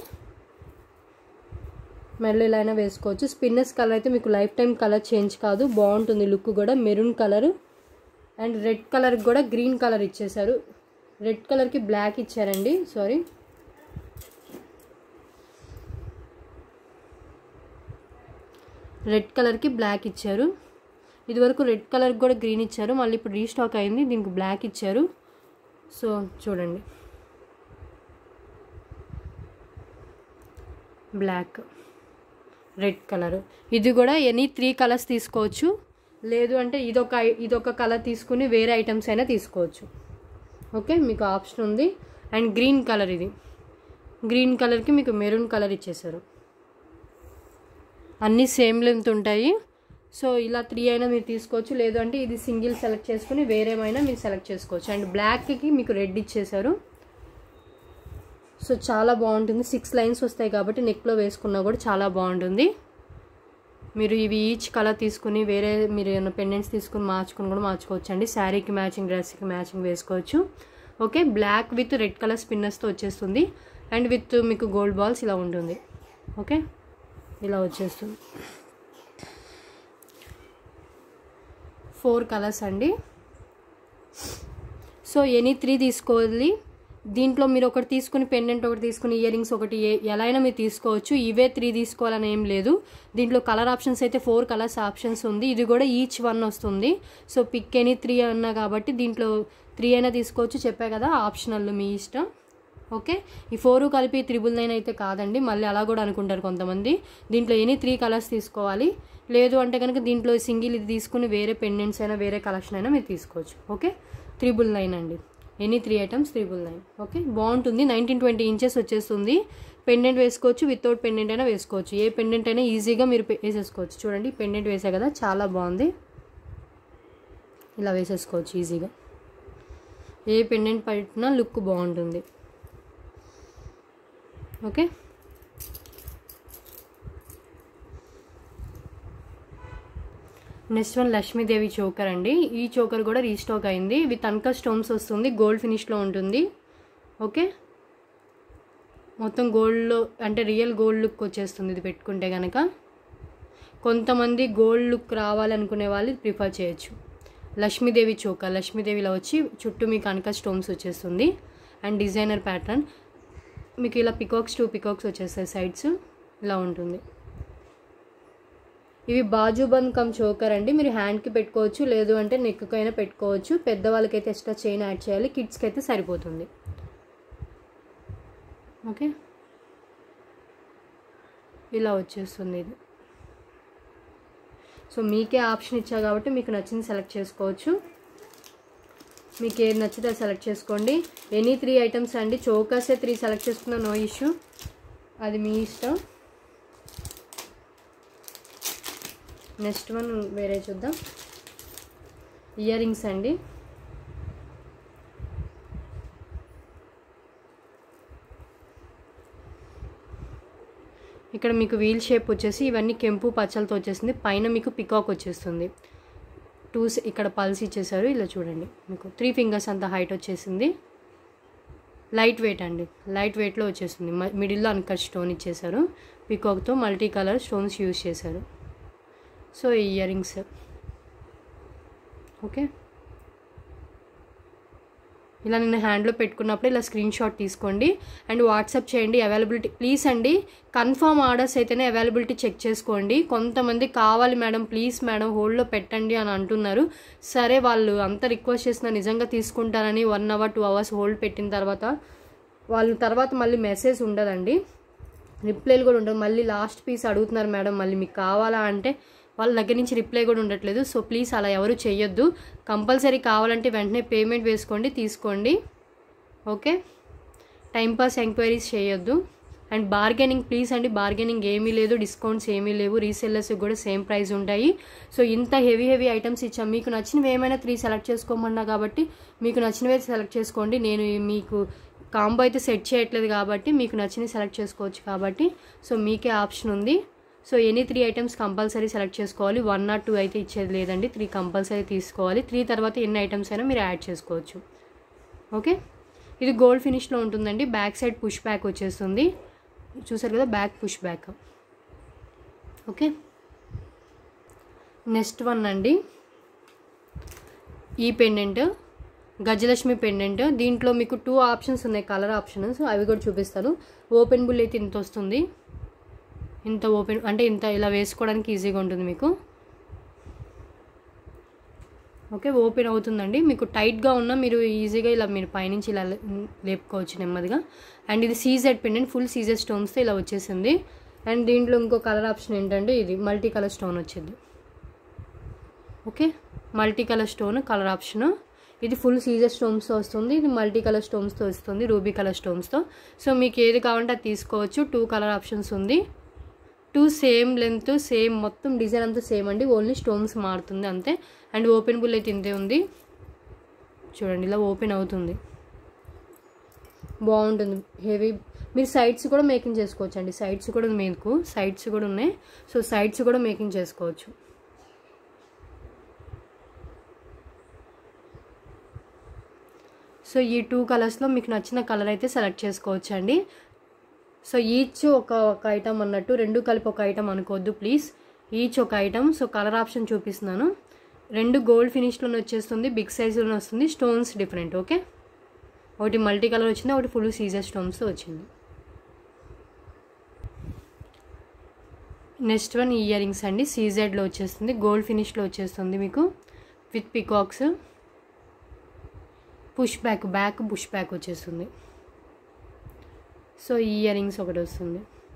మెల్ల ఇలా అయినా వేసుకోవచ్చు. స్పిన్నర్స్ కలర్ అయితే మీకు లైఫ్ టైం కలర్ చేంజ్ కాదు, బాగుంటుంది లుక్ కూడా. మెరూన్ కలర్ అండ్ రెడ్ కలర్కి కూడా గ్రీన్ కలర్ ఇచ్చేసారు. రెడ్ కలర్కి బ్లాక్ ఇచ్చారండి, సారీ. రెడ్ కలర్కి బ్లాక్ ఇచ్చారు. ఇదివరకు రెడ్ కలర్కి కూడా గ్రీన్ ఇచ్చారు, మళ్ళీ ఇప్పుడు రీస్టాక్ అయింది, దీనికి బ్లాక్ ఇచ్చారు. సో చూడండి, బ్లాక్, రెడ్ కలర్. ఇది కూడా ఎనీ త్రీ కలర్స్ తీసుకోవచ్చు, లేదు అంటే ఇదొక ఇదొక కలర్ తీసుకుని వేరే ఐటమ్స్ అయినా తీసుకోవచ్చు. ఓకే, మీకు ఆప్షన్ ఉంది. అండ్ గ్రీన్ కలర్, ఇది గ్రీన్ కలర్కి మీకు మెరూన్ కలర్ ఇచ్చేసారు. అన్నీ సేమ్ లెంత్ ఉంటాయి. సో ఇలా త్రీ అయినా మీరు తీసుకోవచ్చు, లేదు అంటే ఇది సింగిల్ సెలెక్ట్ చేసుకుని వేరేమైనా మీరు సెలెక్ట్ చేసుకోవచ్చు. అండ్ బ్లాక్కి మీకు రెడ్ ఇచ్చేసారు. సో చాలా బాగుంటుంది, సిక్స్ లైన్స్ వస్తాయి కాబట్టి నెక్లో వేసుకున్నా కూడా చాలా బాగుంటుంది. మీరు ఇవి ఈచ్ కలర్ తీసుకుని వేరే మీరు ఏమైనా పెండెంట్స్ తీసుకుని మార్చుకుని కూడా మార్చుకోవచ్చు అండి. శారీకి మ్యాచింగ్, డ్రెస్కి మ్యాచింగ్ వేసుకోవచ్చు. Okay, black with red colour స్పిన్నర్స్తో వచ్చేస్తుంది. అండ్ విత్ మీకు గోల్డ్ బాల్స్ ఇలా ఉంటుంది. ఓకే, ఇలా వచ్చేస్తుంది. ఫోర్ కలర్స్ అండి. సో ఎనీ త్రీ తీసుకోవాలి. దీంట్లో మీరు ఒకటి తీసుకుని పెండెంట్ ఒకటి తీసుకుని ఇయర్ రింగ్స్ ఒకటి ఎలా అయినా మీరు తీసుకోవచ్చు. ఇవే త్రీ తీసుకోవాలని ఏం లేదు. దీంట్లో కలర్ ఆప్షన్స్ అయితే ఫోర్ కలర్స్ ఆప్షన్స్ ఉంది. ఇది కూడా ఈచ్ వన్ వస్తుంది. సో పిక్ ఎనీ త్రీ అన్నా కాబట్టి దీంట్లో త్రీ అయినా తీసుకోవచ్చు. చెప్పా కదా, ఆప్షనల్ మీ ఇష్టం. ఓకే, ఈ ఫోరు కలిపి త్రిబుల్ నైన్ అయితే కాదండి, మళ్ళీ అలా కూడా అనుకుంటారు కొంతమంది. దీంట్లో ఎనీ త్రీ కలర్స్ తీసుకోవాలి, లేదు అంటే కనుక దీంట్లో సింగిల్ ఇది తీసుకుని వేరే పెండెంట్స్ అయినా వేరే కలెక్షన్ అయినా మీరు తీసుకోవచ్చు. ఓకే, త్రిబుల్ నైన్ అండి, any three items triple nine. Okay, బాగుంటుంది. నైన్టీన్ ట్వంటీ ఇంచెస్ వచ్చేస్తుంది. పెండెంట్ వేసుకోవచ్చు, వితౌట్ పెండెంట్ అయినా వేసుకోవచ్చు. ఏ పెండెంట్ అయినా ఈజీగా మీరు వేసేసుకోవచ్చు. చూడండి, పెండెంట్ వేసా కదా, చాలా బాగుంది. ఇలా వేసేసుకోవచ్చు ఈజీగా. ఏ పెండెంట్ పట్టినా లుక్ బాగుంటుంది. Okay, next one Lakshmi Devi choker అండి. ఈ చోకర్ కూడా రీస్టాక్ అయింది. విత్ అన్కా స్టోన్స్ వస్తుంది, గోల్డ్ ఫినిష్లో ఉంటుంది. ఓకే, మొత్తం గోల్డ్లో అంటే రియల్ గోల్డ్ లుక్ వచ్చేస్తుంది ఇది పెట్టుకుంటే కనుక. కొంతమంది గోల్డ్ లుక్ రావాలనుకునే వాళ్ళు ప్రిఫర్ చేయొచ్చు. లక్ష్మీదేవి చోకర్, లక్ష్మీదేవిలో వచ్చి చుట్టూ మీకు అన్కా స్టోన్స్ వచ్చేస్తుంది. అండ్ డిజైనర్ ప్యాటర్న్, మీకు ఇలా పికాక్స్ టూ పికాక్స్ వచ్చేస్తాయి సైడ్స్, ఇలా ఉంటుంది. ఇవి బాజుబంద్ కమ్ చోకర్ అండి. మీరు హ్యాండ్కి పెట్టుకోవచ్చు, లేదు అంటే నెక్కి అయినా పెట్టుకోవచ్చు. పెద్దవాళ్ళకైతే ఎక్స్ట్రా చైన్ యాడ్ చేయాలి, కిడ్స్కి అయితే సరిపోతుంది. ఓకే, ఇలా వచ్చేస్తుంది ఇది. సో మీకే ఆప్షన్ ఇచ్చా కాబట్టి మీకు నచ్చింది సెలెక్ట్ చేసుకోవచ్చు. మీకు ఏది నచ్చితే అది సెలెక్ట్ చేసుకోండి. ఎనీ త్రీ ఐటమ్స్ అండి. చోకర్సే త్రీ సెలెక్ట్ చేసుకున్నా నో ఇష్యూ, అది మీ ఇష్టం. నెక్స్ట్ వన్ వేరే చూద్దాం. ఇయర్ రింగ్స్ అండి. ఇక్కడ మీకు వీల్ షేప్ వచ్చేసి ఇవన్నీ కెంపు పచ్చలతో వచ్చేసింది. పైన మీకు పికాక్ వచ్చేస్తుంది. టూ ఇక్కడ పల్స్ ఇచ్చేసారు. ఇలా చూడండి, మీకు త్రీ ఫింగర్స్ అంత హైట్ వచ్చేసింది. లైట్ వెయిట్ అండి, లైట్ వెయిట్లో వచ్చేస్తుంది. మిడిల్లో అన్కట్ స్టోన్ ఇచ్చేసారు. పికాక్తో మల్టీ కలర్ స్టోన్స్ యూజ్ చేశారు. So ear rings. ఓకే, ఇలా నేను హ్యాండ్లో పెట్టుకున్నప్పుడు ఇలా స్క్రీన్ షాట్ తీసుకోండి అండ్ వాట్సాప్ చేయండి. అవైలబిలిటీ ప్లీజ్ అండి, కన్ఫర్మ్ ఆర్డర్స్ అయితేనే అవైలబిలిటీ చెక్ చేసుకోండి. కొంతమంది కావాలి మేడం, ప్లీజ్ మేడం హోల్డ్లో పెట్టండి అని అంటున్నారు. సరే, వాళ్ళు అంత రిక్వెస్ట్ చేసిన నిజంగా తీసుకుంటారని one hour two hours hold పెట్టిన తర్వాత వాళ్ళు తర్వాత మళ్ళీ మెసేజ్ ఉండదండి, రిప్లైలు కూడా ఉండదు. మళ్ళీ లాస్ట్ పీస్ అడుగుతున్నారు మేడం, మళ్ళీ మీకు కావాలా అంటే వాళ్ళ దగ్గర నుంచి రిప్లై కూడా ఉండట్లేదు. సో ప్లీజ్ అలా ఎవరు చేయొద్దు. కంపల్సరీ కావాలంటే వెంటనే పేమెంట్ వేసుకోండి, తీసుకోండి. ఓకే, టైంపాస్ ఎంక్వైరీస్ చేయొద్దు. అండ్ బార్గెనింగ్ ప్లీజ్ అండి, బార్గెనింగ్ ఏమీ లేదు, డిస్కౌంట్స్ ఏమీ లేవు. రీసెల్లర్స్కి కూడా సేమ్ ప్రైస్ ఉంటాయి. సో ఇంత హెవీ హెవీ ఐటమ్స్ ఇచ్చాం. మీకు నచ్చినవి ఏమైనా త్రీ సెలెక్ట్ చేసుకోమన్నా కాబట్టి మీకు నచ్చినవి సెలెక్ట్ చేసుకోండి. నేను మీకు కాంబో అయితే సెట్ చేయట్లేదు కాబట్టి మీకు నచ్చినవి సెలెక్ట్ చేసుకోవచ్చు కాబట్టి. సో మీకే ఆప్షన్ ఉంది. So any three items compulsory select చేసుకోవాలి. వన్ నాట్ టూ అయితే ఇచ్చేది లేదండి, త్రీ కంపల్సరీ తీసుకోవాలి. త్రీ తర్వాత ఎన్ని ఐటమ్స్ అయినా మీరు యాడ్ చేసుకోవచ్చు. ఓకే, ఇది గోల్డ్ ఫినిష్లో ఉంటుందండి. బ్యాక్ సైడ్ పుష్ బ్యాక్ వచ్చేస్తుంది, చూసారు కదా, back push back. Okay, next one అండి, ఈ పెండెంట్ గజలక్ష్మి పెండెంట్. దీంట్లో మీకు టూ ఆప్షన్స్ ఉన్నాయి, కలర్ ఆప్షన్స్, అవి కూడా చూపిస్తాను. ఓపెన్ బుల్ అయితే ఇంత వస్తుంది. ఇంత ఓపెన్ అంటే ఇంత ఇలా వేసుకోవడానికి ఈజీగా ఉంటుంది మీకు. ఓకే, ఓపెన్ అవుతుందండి. మీకు టైట్గా ఉన్నా మీరు ఈజీగా ఇలా మీరు పైనుంచి ఇలా లేపుకోవచ్చు నెమ్మదిగా. అండ్ ఇది సీజెడ్ పెండెంట్, ఫుల్ సీజెడ్ స్టోన్స్తో ఇలా వచ్చేసింది. అండ్ దీంట్లో ఇంకో కలర్ ఆప్షన్ ఏంటంటే ఇది మల్టీ కలర్ స్టోన్ వచ్చింది. Okay, multi colour stone colour option. ఇది ఫుల్ సీజర్ స్టోన్స్తో వస్తుంది, ఇది మల్టీ కలర్ స్టోన్స్తో వస్తుంది, రూబీ కలర్ స్టోన్స్తో. సో మీకు ఏది కావాలంటే అది తీసుకోవచ్చు. టూ కలర్ ఆప్షన్స్ ఉంది, టూ సేమ్ లెంత్ సేమ్ మొత్తం డిజైన్ అంతా సేమ్ అండి, ఓన్లీ స్టోన్స్ మారుతుంది అంతే. అండ్ ఓపెన్ బుల్ అయితే ఇంతే ఉంది చూడండి, ఇలా ఓపెన్ అవుతుంది, బాగుంటుంది హెవీ. మీరు సైడ్స్ కూడా మేకింగ్ చేసుకోవచ్చు అండి, సైడ్స్ కూడా మీకు సైడ్స్ కూడా ఉన్నాయి. సో సైడ్స్ కూడా మేకింగ్ చేసుకోవచ్చు. సో ఈ టూ కలర్స్లో మీకు నచ్చిన కలర్ అయితే సెలెక్ట్ చేసుకోవచ్చు అండి. సో ఈచ్ ఒక ఒక ఐటమ్ అన్నట్టు, రెండు కలిపి ఒక ఐటమ్ అనుకోవద్దు ప్లీజ్, ఈచ్ ఒక ఐటమ్. సో కలర్ ఆప్షన్ చూపిస్తున్నాను, రెండు గోల్డ్ ఫినిష్లోనే వచ్చేస్తుంది, బిగ్ సైజులోనే వస్తుంది, స్టోన్స్ డిఫరెంట్. ఓకే, ఒకటి మల్టీ కలర్ వచ్చింది, ఒకటి ఫుల్ సీజర్ స్టోన్స్తో వచ్చింది. నెక్స్ట్ వన్ ఇయర్ రింగ్స్ అండి, సీజెడ్లో వచ్చేస్తుంది, గోల్డ్ ఫినిష్లో వచ్చేస్తుంది మీకు with peacocks, push back back push back వచ్చేస్తుంది. సో ఇయర్ రింగ్స్ ఒకటి వస్తుంది.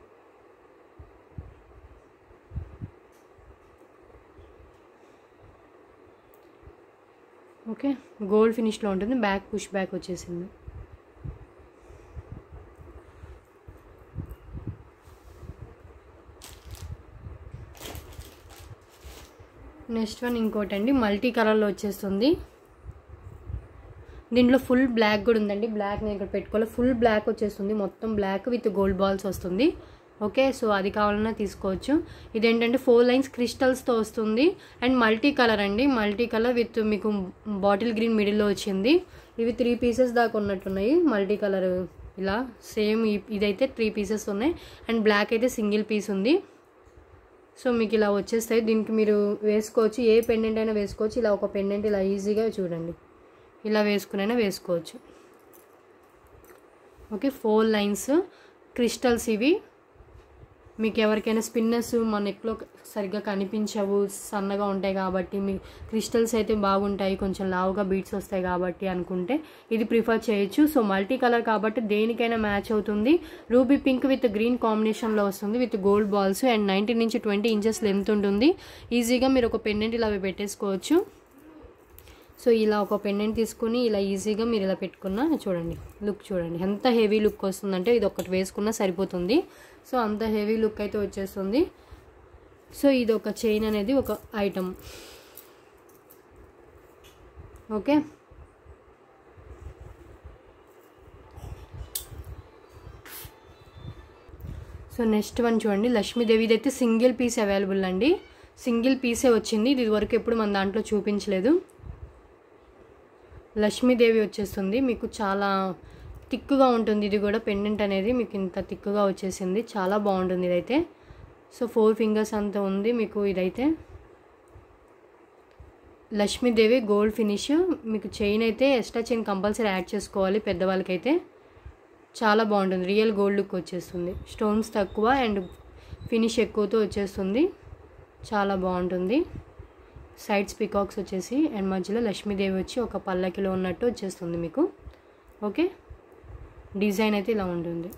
ఓకే, గోల్డ్ ఫినిష్లో ఉంటుంది, బ్యాక్ పుష్ బ్యాక్ వచ్చేసింది. నెక్స్ట్ వన్ ఇంకోటి అండి, మల్టీ కలర్లో వచ్చేస్తుంది. దీంట్లో ఫుల్ బ్లాక్ కూడా ఉందండి, బ్లాక్ నేను ఇక్కడ పెట్టుకోవాలి, ఫుల్ బ్లాక్ వచ్చేస్తుంది, మొత్తం బ్లాక్ విత్ గోల్డ్ బాల్స్ వస్తుంది. ఓకే, సో అది కావాలన్నా తీసుకోవచ్చు. ఇదేంటంటే ఫోర్ లైన్స్ క్రిస్టల్స్తో వస్తుంది అండ్ మల్టీ కలర్ అండి, మల్టీ కలర్ విత్ మీకు బాటిల్ గ్రీన్ మిడిల్లో వచ్చింది. ఇవి త్రీ పీసెస్ దాకా ఉన్నట్టున్నాయి మల్టీ కలర్, ఇలా సేమ్ ఇదైతే త్రీ పీసెస్ ఉన్నాయి అండ్ బ్లాక్ అయితే సింగిల్ పీస్ ఉంది. సో మీకు ఇలా వచ్చేస్తాయి, దీనికి మీరు వేసుకోవచ్చు, ఏ పెండెంట్ అయినా వేసుకోవచ్చు. ఇలా ఒక పెండెంట్ ఇలా ఈజీగా చూడండి, ఇలా వేసుకునైనా వేసుకోవచ్చు. ఓకే, ఫోర్ లైన్స్ క్రిస్టల్స్ ఇవి. మీకు ఎవరికైనా స్పిన్నర్స్ మన నెక్లో సరిగ్గా కనిపించవు, సన్నగా ఉంటాయి కాబట్టి, మీ క్రిస్టల్స్ అయితే బాగుంటాయి, కొంచెం లావుగా బీట్స్ వస్తాయి కాబట్టి అనుకుంటే ఇది ప్రిఫర్ చేయొచ్చు. సో మల్టీ కలర్ కాబట్టి దేనికైనా మ్యాచ్ అవుతుంది. రూబీ పింక్ విత్ గ్రీన్ కాంబినేషన్లో వస్తుంది with gold balls and nineteen నుంచి ట్వంటీ ఇంచెస్ లెంత్ ఉంటుంది. ఈజీగా మీరు ఒక పెండెంట్ ఇలా పెట్టేసుకోవచ్చు. సో ఇలా ఒక పెండెంట్ తీసుకుని ఇలా ఈజీగా మీరు ఇలా పెట్టుకున్నా చూడండి, లుక్ చూడండి ఎంత హెవీ లుక్ వస్తుందంటే, ఇది ఒకటి వేసుకున్నా సరిపోతుంది. సో అంత హెవీ లుక్ అయితే వచ్చేస్తుంది. సో ఇది ఒక చైన్ అనేది ఒక item. Okay, so next one చూడండి, లక్ష్మీదేవిది అయితే సింగిల్ పీస్ అవైలబుల్ అండి, సింగిల్ పీసే వచ్చింది, ఇది వరకు ఎప్పుడు మన దాంట్లో చూపించలేదు. లక్ష్మీదేవి వచ్చేస్తుంది మీకు, చాలా థిక్గా ఉంటుంది ఇది కూడా, పెండెంట్ అనేది మీకు ఇంత థిక్గా వచ్చేసింది, చాలా బాగుంటుంది ఇదైతే. సో ఫోర్ ఫింగర్స్ అంతా ఉంది మీకు ఇదైతే. లక్ష్మీదేవి గోల్డ్ ఫినిష్, మీకు చైన్ అయితే ఎక్స్ట్రా చైన్ కంపల్సరీ యాడ్ చేసుకోవాలి పెద్దవాళ్ళకైతే, చాలా బాగుంటుంది, రియల్ గోల్డ్ లుక్ వచ్చేస్తుంది, స్టోన్స్ తక్కువ అండ్ ఫినిష్ ఎక్కువతో వచ్చేస్తుంది, చాలా బాగుంటుంది. సైడ్స్ పికాక్స్ వచ్చేసి అండ్ మధ్యలో లక్ష్మీదేవి వచ్చి ఒక పల్లకిలో ఉన్నట్టు వచ్చేస్తుంది మీకు. ఓకే, డిజైన్ అయితే ఇలా ఉంటుంది.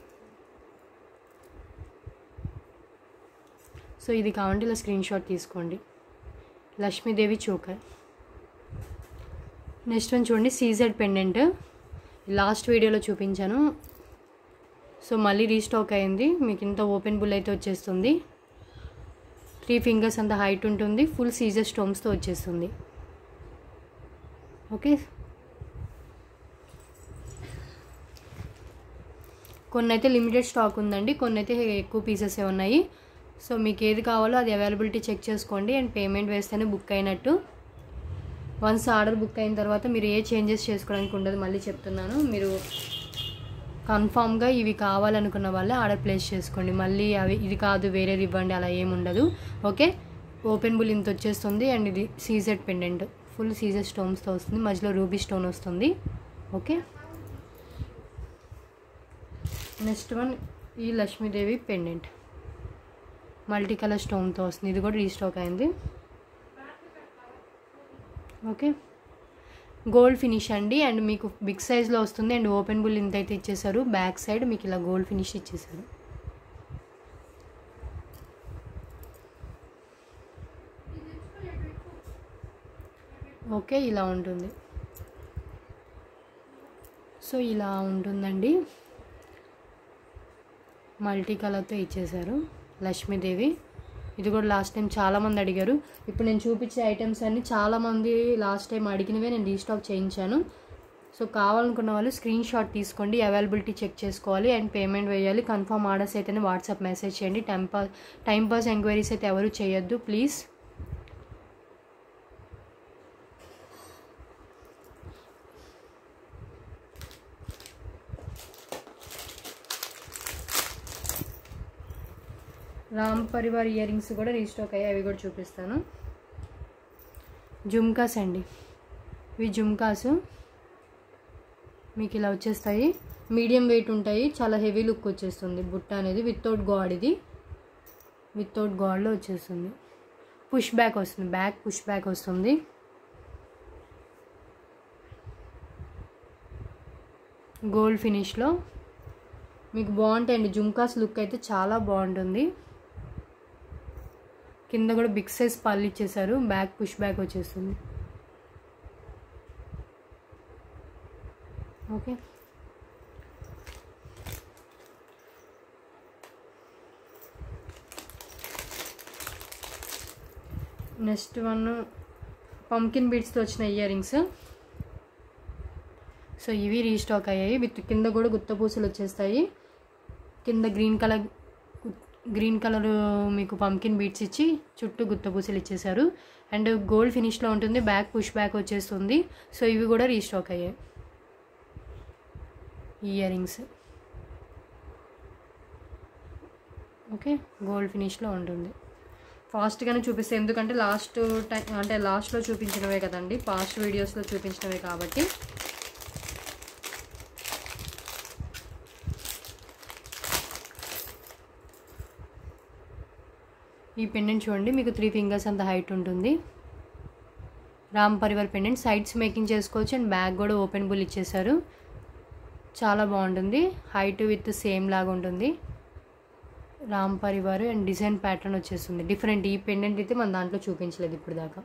సో ఇది కావాలంటే ఇలా స్క్రీన్ షాట్ తీసుకోండి, లక్ష్మీదేవి చోకర్. నెక్స్ట్ వన్ చూడండి, సీజెడ్ పెండెంట్, లాస్ట్ వీడియోలో చూపించాను, సో మళ్ళీ రీస్టాక్ అయింది. మీకు ఇంత ఓపెన్ బుల్ అయితే వచ్చేస్తుంది, త్రీ ఫింగర్స్ అంత హైట్ ఉంటుంది, ఫుల్ సీజర్ స్టోన్స్తో వచ్చేస్తుంది. ఓకే, కొన్ని అయితే లిమిటెడ్ స్టాక్ ఉందండి, కొన్ని అయితే ఎక్కువ పీసెస్ ఉన్నాయి. సో మీకు ఏది కావాలో అది అవైలబిలిటీ చెక్ చేసుకోండి అండ్ పేమెంట్ వేస్తేనే బుక్ అయినట్టు. వన్స్ ఆర్డర్ బుక్ అయిన తర్వాత మీరు ఏ చేంజెస్ చేసుకోవడానికి ఉండదు, మళ్ళీ చెప్తున్నాను. మీరు కన్ఫామ్గా ఇవి కావాలనుకున్న వాళ్ళే ఆర్డర్ ప్లేస్ చేసుకోండి, మళ్ళీ అవి ఇది కాదు వేరేది ఇవ్వండి అలా ఏమి ఉండదు. ఓకే, ఓపెన్ బుల్ ఇంత వచ్చేస్తుంది అండ్ ఇది సీజెడ్ పెండెంట్, ఫుల్ సీజర్ స్టోన్స్తో వస్తుంది, మధ్యలో రూబీ స్టోన్ వస్తుంది. ఓకే, నెక్స్ట్ వన్ ఈ లక్ష్మీదేవి పెండెంట్, మల్టీ కలర్ స్టోన్తో వస్తుంది. ఇది కూడా రీస్టాక్ అయింది. ఓకే, గోల్డ్ ఫినిష్ అండి. అండ్ మీకు బిగ్ సైజ్లో వస్తుంది. అండ్ ఓపెన్ బుల్ ఇంత అయితే ఇచ్చేసారు. బ్యాక్ సైడ్ మీకు ఇలా గోల్డ్ ఫినిష్ ఇచ్చేసారు. ఓకే, ఇలా ఉంటుంది. సో ఇలా ఉంటుందండి. మల్టీ కలర్తో ఇచ్చేసారు లక్ష్మీదేవి. ఇది కూడా లాస్ట్ టైం చాలామంది అడిగారు. ఇప్పుడు నేను చూపించే ఐటమ్స్ అన్నీ చాలామంది లాస్ట్ టైం అడిగినవే నేను రీస్టాక్ చేయించాను. సో కావాలనుకున్న వాళ్ళు స్క్రీన్ షాట్ తీసుకోండి, అవైలబిలిటీ చెక్ చేసుకోవాలి అండ్ పేమెంట్ వేయాలి. కన్ఫర్మ్ ఆర్డర్స్ అయితేనే వాట్సాప్ మెసేజ్ చేయండి. Time pass time pass enquiries అయితే ఎవరు చేయొద్దు please. Ram Parivar ear rings కూడా రీస్టాక్ అయ్యాయి, అవి కూడా చూపిస్తాను. జుమ్కాస్ అండి, ఇవి జుమ్కాసు మీకు ఇలా వచ్చేస్తాయి. మీడియం వెయిట్ ఉంటాయి, చాలా హెవీ లుక్ వచ్చేస్తుంది. బుట్ట అనేది వితౌట్ గాడ్, ఇది వితౌట్ గాడ్లో వచ్చేస్తుంది. పుష్ బ్యాక్ వస్తుంది, బ్యాక్ పుష్ బ్యాక్ వస్తుంది. గోల్డ్ ఫినిష్లో మీకు బాగుంటాయండి. జుమ్కాస్ లుక్ అయితే చాలా బాగుంటుంది. కింద కూడా బిగ్ సైజ్ పళ్ళు ఇచ్చేసారు. బ్యాక్ పుష్ బ్యాక్ వచ్చేస్తుంది. ఓకే, నెక్స్ట్ వన్ పంకిన్ బీడ్స్తో వచ్చిన ఇయర్ రింగ్స్. సో ఇవి రీస్టాక్ అయ్యాయి. విత్ కింద కూడా గుత్త పూసలు వచ్చేస్తాయి. కింద గ్రీన్ కలర్ గ్రీన్ కలర్ మీకు పంకిన్ బీడ్స్ ఇచ్చి చుట్టూ గుత్త పూసలు ఇచ్చేసారు. అండ్ గోల్డ్ ఫినిష్లో ఉంటుంది. బ్యాక్ పుష్ బ్యాక్ వచ్చేస్తుంది. సో ఇవి కూడా రీస్టాక్ అయ్యాయి ఇయర్ రింగ్స్. ఓకే, గోల్డ్ ఫినిష్లో ఉంటుంది. ఫాస్ట్గానే చూపిస్తే, ఎందుకంటే లాస్ట్ టైం అంటే లాస్ట్లో చూపించినవే కదండి, పాస్ట్ వీడియోస్లో చూపించినవే కాబట్టి. ఈ పెండెంట్ చూడండి, మీకు త్రీ ఫింగర్స్ అంత హైట్ ఉంటుంది. Ram Parivar pendant, sides making చేసుకోవచ్చు అండ్ బ్యాక్ కూడా ఓపెన్ బుల్ ఇచ్చేసారు. చాలా బాగుంటుంది. హైట్ విత్ సేమ్ లాగా ఉంటుంది. Ram Parivar and design pattern వచ్చేస్తుంది డిఫరెంట్. ఈ పెండెంట్ అయితే మన దాంట్లో చూపించలేదు ఇప్పుడు దాకా.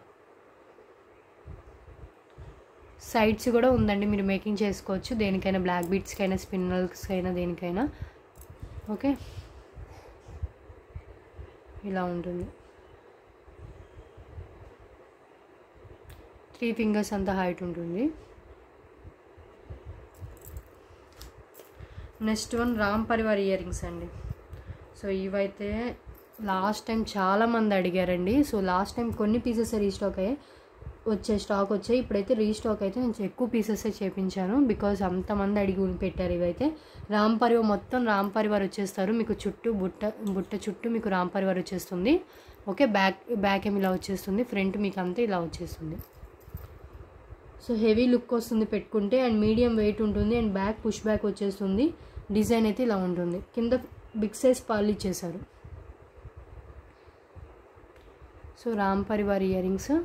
సైడ్స్ కూడా ఉందండి, మీరు మేకింగ్ చేసుకోవచ్చు దేనికైనా, బ్లాక్ బీట్స్కైనా, స్పిన్నల్స్కైనా, దేనికైనా. ఓకే, ఇలా ఉంటుంది. త్రీ ఫింగర్స్ అంత హైట్ ఉంటుంది. Next one Ram Parivar ear rings అండి. సో ఇవైతే లాస్ట్ టైం చాలామంది అడిగారండి. సో లాస్ట్ టైం కొన్ని పీసెస్ రీస్టాక్ అయ్యాయి, వచ్చే స్టాక్ వచ్చాయి. ఇప్పుడైతే రీస్టాక్ అయితే నేను ఎక్కువ పీసెస్ చేయించాను, బికాజ్ అంతమంది అడిగి పెట్టారు. ఇవైతే రామ్ పరివార్, మొత్తం రామ్ పరివార్ వచ్చేస్తారు. మీకు చుట్టూ బుట్ట బుట్ట చుట్టూ మీకు రామ్ పరివార్ వచ్చేస్తుంది. ఓకే, బ్యాక్ బ్యాక్ ఏమి ఇలా వచ్చేస్తుంది, ఫ్రంట్ మీకు అంతా ఇలా వచ్చేస్తుంది. సో హెవీ లుక్ వస్తుంది పెట్టుకుంటే. అండ్ మీడియం వెయిట్ ఉంటుంది. అండ్ బ్యాక్ పుష్ బ్యాక్ వచ్చేస్తుంది. డిజైన్ అయితే ఇలా ఉంటుంది. కింద బిగ్ సైజ్ పాలు ఇచ్చేసారు. So Ram Parivar ear rings.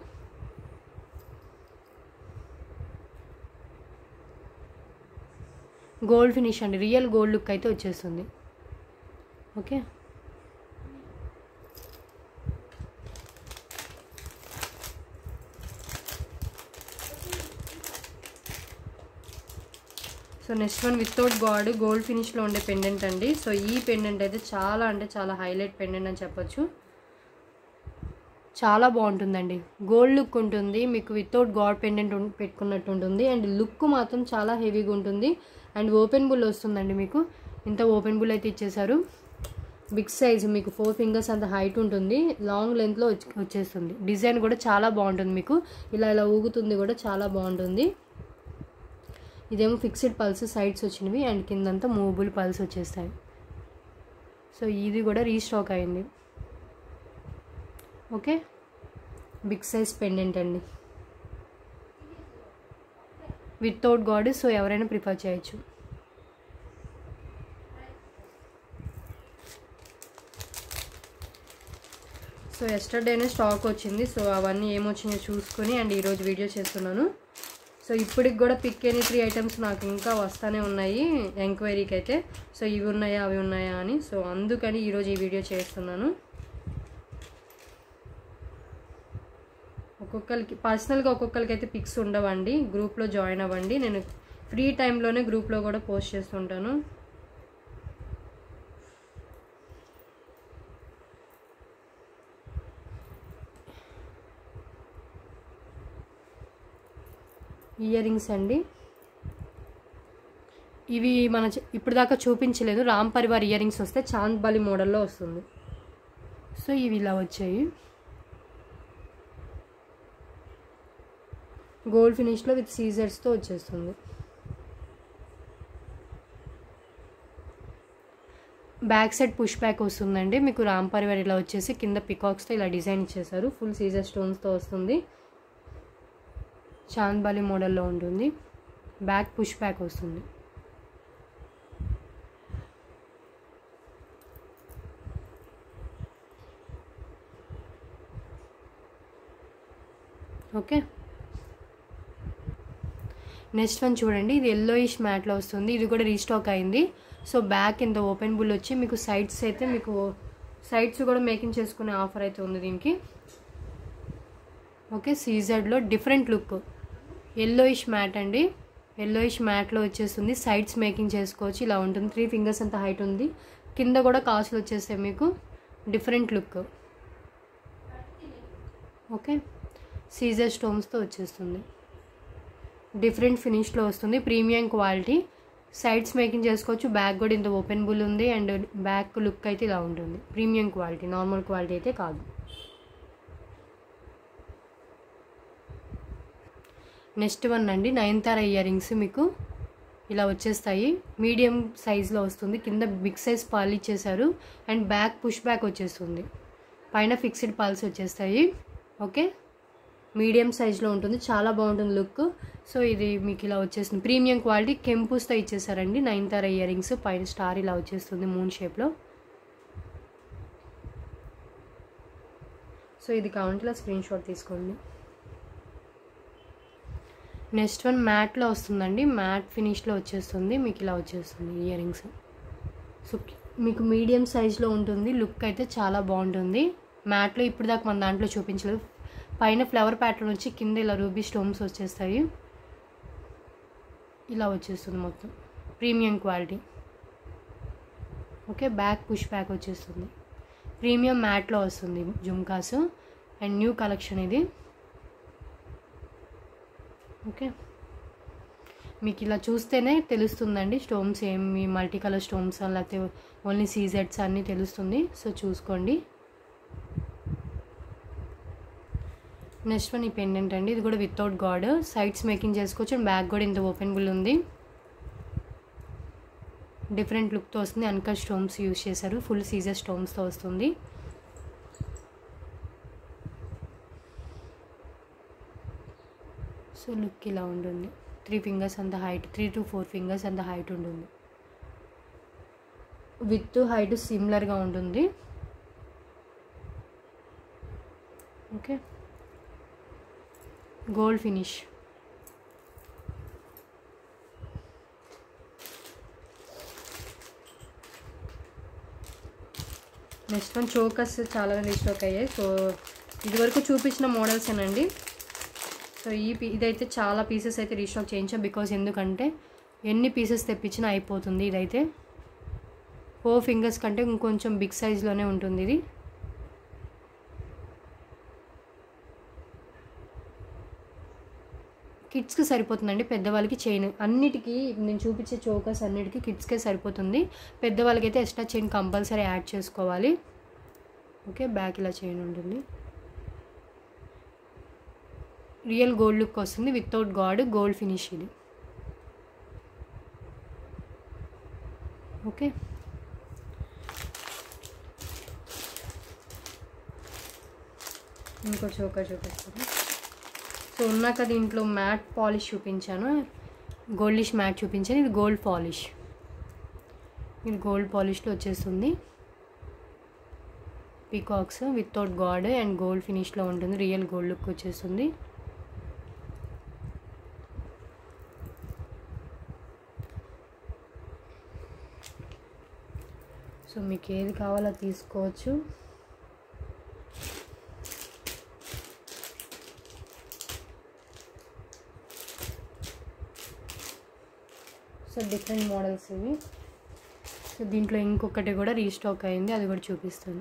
Gold finish అండి, రియల్ గోల్డ్ లుక్ అయితే వచ్చేస్తుంది. Okay, so next one without god gold ఫినిష్లో ఉండే పెండెంట్ అండి. సో ఈ పెండెంట్ అయితే చాలా అంటే చాలా హైలైట్ పెండెంట్ అని చెప్పొచ్చు. చాలా బాగుంటుందండి, గోల్డ్ లుక్ ఉంటుంది. మీకు వితౌట్ గాడ్ పెండెంట్ పెట్టుకున్నట్టు ఉంటుంది. అండ్ లుక్ మాత్రం చాలా హెవీగా ఉంటుంది. అండ్ ఓపెన్ బుల్ వస్తుందండి. మీకు ఇంత ఓపెన్ బుల్ అయితే ఇచ్చేసారు. బిగ్ సైజ్, మీకు ఫోర్ ఫింగర్స్ అంత హైట్ ఉంటుంది. లాంగ్ లెంత్లో వచ్చేస్తుంది. డిజైన్ కూడా చాలా బాగుంటుంది. మీకు ఇలా ఇలా ఊగుతుంది కూడా చాలా బాగుంటుంది. ఇదేమో ఫిక్స్డ్ పల్స్ సైడ్స్ వచ్చినవి. అండ్ కిందంతా మూవబుల్ పల్స్ వచ్చేస్తాయి. సో ఇది కూడా రీస్టాక్ అయింది. ఓకే, బిగ్ సైజ్ పెండెంట్ అండి, వితౌట్ గాడ్. సో ఎవరైనా ప్రిఫర్ చేయొచ్చు. సో ఎస్టర్డేనే స్టాక్ వచ్చింది. సో అవన్నీ ఏమొచ్చినాయో చూసుకొని అండ్ ఈరోజు వీడియో చేస్తున్నాను. సో ఇప్పటికి కూడా పిక్ ఎనీ త్రీ ఐటమ్స్ నాకు ఇంకా వస్తూనే ఉన్నాయి ఎంక్వైరీకి అయితే. సో ఇవి ఉన్నాయా అవి ఉన్నాయా అని. సో అందుకని ఈరోజు ఈ వీడియో చేస్తున్నాను. ఒక్కొక్కరికి పర్సనల్గా ఒక్కొక్కరికి అయితే పిక్స్ ఉండవండి. గ్రూప్లో జాయిన్ అవ్వండి. నేను ఫ్రీ టైంలోనే గ్రూప్లో కూడా పోస్ట్ చేస్తుంటాను. ఇయర్ రింగ్స్ అండి. ఇవి మన ఇప్పుడు దాకా చూపించలేదు. రామ్ పరివార్ ఇయర్ రింగ్స్ వస్తే చాంద్ బాలి మోడల్లో వస్తుంది. సో ఇవి ఇలా వచ్చాయి. గోల్డ్ ఫినిష్లో విత్ సీజర్స్తో వచ్చేస్తుంది. బ్యాక్ సైడ్ పుష్ బ్యాక్ వస్తుందండి. మీకు రామ్ పరివార్ ఇలా వచ్చేసి కింద పికాక్స్తో ఇలా డిజైన్ ఇచ్చేసారు. ఫుల్ సీజర్ స్టోన్స్తో వస్తుంది. చాంద్ బాలి మోడల్లో ఉంటుంది. బ్యాక్ పుష్ బ్యాక్ వస్తుంది. ఓకే, నెక్స్ట్ వన్ చూడండి. ఇది ఎల్లోయిష్ మ్యాట్లో వస్తుంది. ఇది కూడా రీస్టాక్ అయింది. సో బ్యాక్ ఇంత ఓపెన్ బుల్ వచ్చి మీకు సైడ్స్ అయితే మీకు సైడ్స్ కూడా మేకింగ్ చేసుకునే ఆఫర్ అయితే ఉంది దీనికి. ఓకే, సీజర్డ్లో డిఫరెంట్ లుక్. ఎల్లోయిష్ మ్యాట్ అండి. ఎల్లోయిష్ మ్యాట్లో వచ్చేస్తుంది. సైడ్స్ మేకింగ్ చేసుకోవచ్చు. ఇలా ఉంటుంది. త్రీ ఫింగర్స్ అంత హైట్ ఉంది. కింద కూడా కాసులు వచ్చేస్తాయి మీకు. Different look. ఓకే, సీజర్ స్టోన్స్తో వచ్చేస్తుంది. డిఫరెంట్ ఫినిష్లో వస్తుంది. Premium quality. సైడ్స్ మేకింగ్ చేసుకోవచ్చు. బ్యాక్ కూడా ఇంత ఓపెన్ బుల్ ఉంది. అండ్ బ్యాక్ లుక్ అయితే ఇలా ఉంటుంది. ప్రీమియం క్వాలిటీ, నార్మల్ క్వాలిటీ అయితే కాదు. నెక్స్ట్ వన్ అండి. నయనతార ఇయర్ రింగ్స్ మీకు ఇలా వచ్చేస్తాయి. మీడియం సైజ్లో వస్తుంది. కింద బిగ్ సైజ్ పాల్ ఇచ్చేసారు. అండ్ బ్యాక్ పుష్ బ్యాక్ వచ్చేస్తుంది. పైన ఫిక్స్డ్ పాల్స్ వచ్చేస్తాయి. ఓకే, మీడియం సైజ్లో ఉంటుంది. చాలా బాగుంటుంది లుక్. సో ఇది మీకు ఇలా వచ్చేస్తుంది. ప్రీమియం క్వాలిటీ కెంపుస్తో ఇచ్చేసారండి నయనతార ఇయర్ రింగ్స్. పైన స్టార్ ఇలా వచ్చేస్తుంది మూన్ షేప్లో. సో ఇది కావాలంటే ఇలా స్క్రీన్ షాట్ తీసుకోండి. నెక్స్ట్ వన్ మ్యాట్లో వస్తుందండి. మ్యాట్ ఫినిష్లో వచ్చేస్తుంది. మీకు ఇలా వచ్చేస్తుంది ఇయర్ రింగ్స్. సో మీకు మీడియం సైజ్లో ఉంటుంది. లుక్ అయితే చాలా బాగుంటుంది. మ్యాట్లో ఇప్పుడు దాకా మన దాంట్లో చూపించలేదు. పైన ఫ్లవర్ ప్యాటర్న్ వచ్చి కింద ఇలా రూబీ స్టోన్స్ వచ్చేస్తాయి. ఇలా వచ్చేస్తుంది మొత్తం. Premium quality. Okay, back push back వచ్చేస్తుంది. ప్రీమియం మ్యాట్లో వస్తుంది జుమ్కాస్. అండ్ న్యూ కలెక్షన్ ఇది. ఓకే, మీకు ఇలా చూస్తేనే తెలుస్తుందండి స్టోన్స్ ఏమి మల్టీ కలర్ స్టోన్స్ లేకపోతే ఓన్లీ సీజెడ్స్ అన్నీ తెలుస్తుంది. సో చూసుకోండి. నెక్స్ట్ వన్ ఈ పెండెంట్ అండి. ఇది కూడా వితౌట్ గాడ్. సైడ్స్ మేకింగ్ చేసుకోవచ్చు. అండ్ బ్యాక్ కూడా ఇంత ఓపెన్ బుల్ ఉంది. డిఫరెంట్ లుక్తో వస్తుంది. అన్కట్ స్టోన్స్ యూజ్ చేశారు. ఫుల్ సీజర్ స్టోన్స్తో వస్తుంది. సో లుక్ ఇలా ఉంటుంది. త్రీ ఫింగర్స్ అంత height, three to four fingers అంత హైట్ ఉంటుంది. విత్ హైట్ సిమిలర్గా ఉంటుంది. Okay, gold finish. Next one chokers చాలా రీస్టాక్ అయ్యాయి. సో ఇదివరకు చూపించిన మోడల్సేనండి. సో ఈ ఇదైతే చాలా పీసెస్ అయితే రీస్టాక్ చేయించాం. బికాజ్ ఎందుకంటే ఎన్ని పీసెస్ తెప్పించినా అయిపోతుంది. ఇదైతే ఫోర్ ఫింగర్స్ కంటే ఇంకొంచెం బిగ్ సైజ్లోనే ఉంటుంది ఇది. కిడ్స్కి సరిపోతుందండి. పెద్దవాళ్ళకి చైన్ అన్నిటికీ నేను చూపించే చోకర్స్ అన్నిటికీ కిడ్స్కే సరిపోతుంది. పెద్దవాళ్ళకి అయితే ఎక్స్ట్రా చైన్ కంపల్సరీ యాడ్ చేసుకోవాలి. ఓకే, బ్యాక్ ఇలా చైన్ ఉంటుంది. రియల్ గోల్డ్ లుక్ వస్తుంది. వితౌట్ గాడ్ గోల్డ్ ఫినిష్ ఇది. ఓకే, ఇంకో చోకర్ చూపిస్తాను. సో ఉన్నాక దీంట్లో మ్యాట్ పాలిష్ చూపించాను. గోల్డిష్ మ్యాట్ చూపించాను. ఇది గోల్డ్ పాలిష్. ఇది గోల్డ్ పాలిష్లో వచ్చేస్తుంది. Peacocks without god and gold ఫినిష్లో ఉంటుంది, రియల్ గోల్డ్ లుక్ వచ్చేస్తుంది. సో మీకు ఏది కావాలో తీసుకోవచ్చు. సో డిఫరెంట్ మోడల్స్ ఇవి. సో దీంట్లో ఇంకొకటి కూడా రీస్టాక్ అయింది, అది కూడా చూపిస్తాను.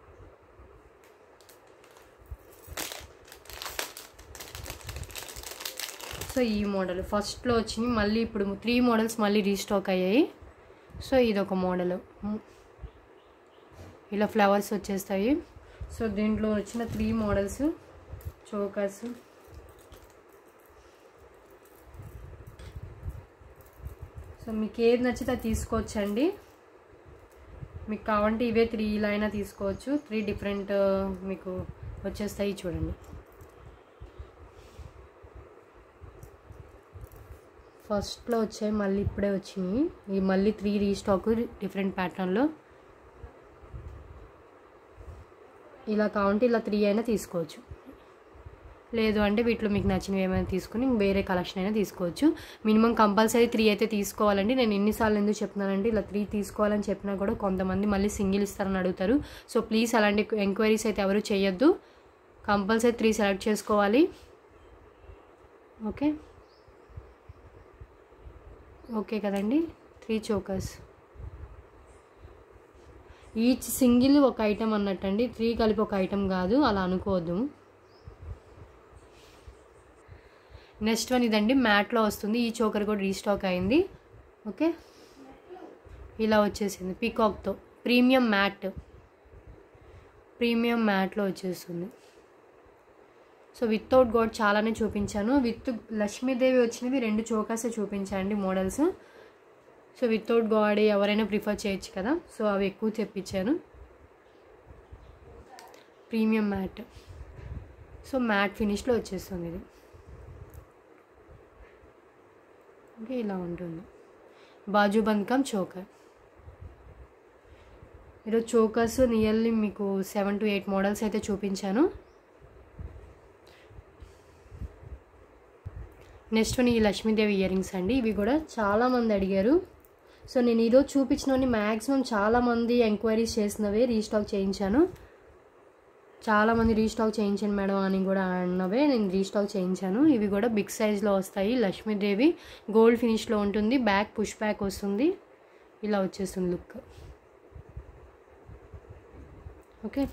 సో ఈ మోడల్ ఫస్ట్లో వచ్చింది, మళ్ళీ ఇప్పుడు త్రీ మోడల్స్ మళ్ళీ రీస్టాక్ అయ్యాయి. సో ఇదొక మోడల్, ఇలా ఫ్లవర్స్ వచ్చేస్తాయి. సో దీంట్లో వచ్చిన త్రీ మోడల్స్ చోకర్స్. సో మీకు ఏది నచ్చితే తీసుకోవచ్చండి. మీకు కావాలంటే ఇవే త్రీ ఇలా అయినా తీసుకోవచ్చు. త్రీ డిఫరెంట్ మీకు వచ్చేస్తాయి చూడండి. ఫస్ట్లో వచ్చాయి, మళ్ళీ ఇప్పుడే వచ్చినాయి. ఈ మళ్ళీ త్రీ రీస్టాక్ డిఫరెంట్ ప్యాటర్న్లో. ఇలా కావాలంటే ఇలా త్రీ అయినా తీసుకోవచ్చు, లేదు అంటే వీటిలో మీకు నచ్చినవి ఏమైనా తీసుకుని వేరే కలెక్షన్ అయినా తీసుకోవచ్చు. మినిమం కంపల్సరీ త్రీ అయితే తీసుకోవాలండి. నేను ఎన్నిసార్లు ఎందుకు చెప్తున్నానంటే ఇలా త్రీ తీసుకోవాలని చెప్పినా కూడా కొంతమంది మళ్ళీ సింగిల్ ఇస్తారని అడుగుతారు. సో ప్లీజ్ అలాంటి ఎంక్వైరీస్ అయితే ఎవరు చేయొద్దు, కంపల్సరీ త్రీ సెలెక్ట్ చేసుకోవాలి. ఓకే ఓకే కదండి. త్రీ చోకర్స్, ఈచ్ సింగిల్ ఒక ఐటెం అన్నట్టండి, త్రీ కలిపి ఒక ఐటెం కాదు, అలా అనుకోవద్దు. నెక్స్ట్ వన్ ఇదండి, మ్యాట్లో వస్తుంది. ఈ చోకర్ కూడా రీస్టాక్ అయింది. ఓకే ఇలా వచ్చేసింది పీకాక్తో, ప్రీమియం మ్యాట్, ప్రీమియం మ్యాట్లో వచ్చేస్తుంది. సో వితౌట్ గాడ్ చాలానే చూపించాను, విత్ లక్ష్మీదేవి వచ్చినవి రెండు చోకర్సే చూపించానండి మోడల్స్. సో వితౌట్ గాడ్ ఎవరైనా ప్రిఫర్ చేయొచ్చు కదా, సో అవి ఎక్కువ తెప్పించాను. ప్రీమియం మ్యాట్, సో మ్యాట్ ఫినిష్లో వచ్చేస్తుంది ఇది. ఓకే ఇలా ఉంటుంది. Bajuband come choker. ఈరోజు చోకర్స్ నియర్లీ మీకు సెవెన్ టు ఎయిట్ మోడల్స్ అయితే చూపించాను. నెక్స్ట్ వన్ ఈ లక్ష్మీదేవి ఇయర్ రింగ్స్ అండి. ఇవి కూడా చాలామంది అడిగారు. సో నేను ఈరోజు చూపించినవన్నీ మ్యాక్సిమం చాలామంది ఎంక్వైరీస్ చేసినవే రీస్టాక్ చేయించాను. చాలామంది రీస్టాక్ చేయించాను మేడం అని కూడా అన్నవే నేను రీస్టాక్ చేయించాను. ఇవి కూడా బిగ్ సైజ్లో వస్తాయి. లక్ష్మీదేవి గోల్డ్ ఫినిష్లో ఉంటుంది, బ్యాక్ పుష్ బ్యాక్ వస్తుంది, ఇలా వచ్చేస్తుంది లుక్. ఓకే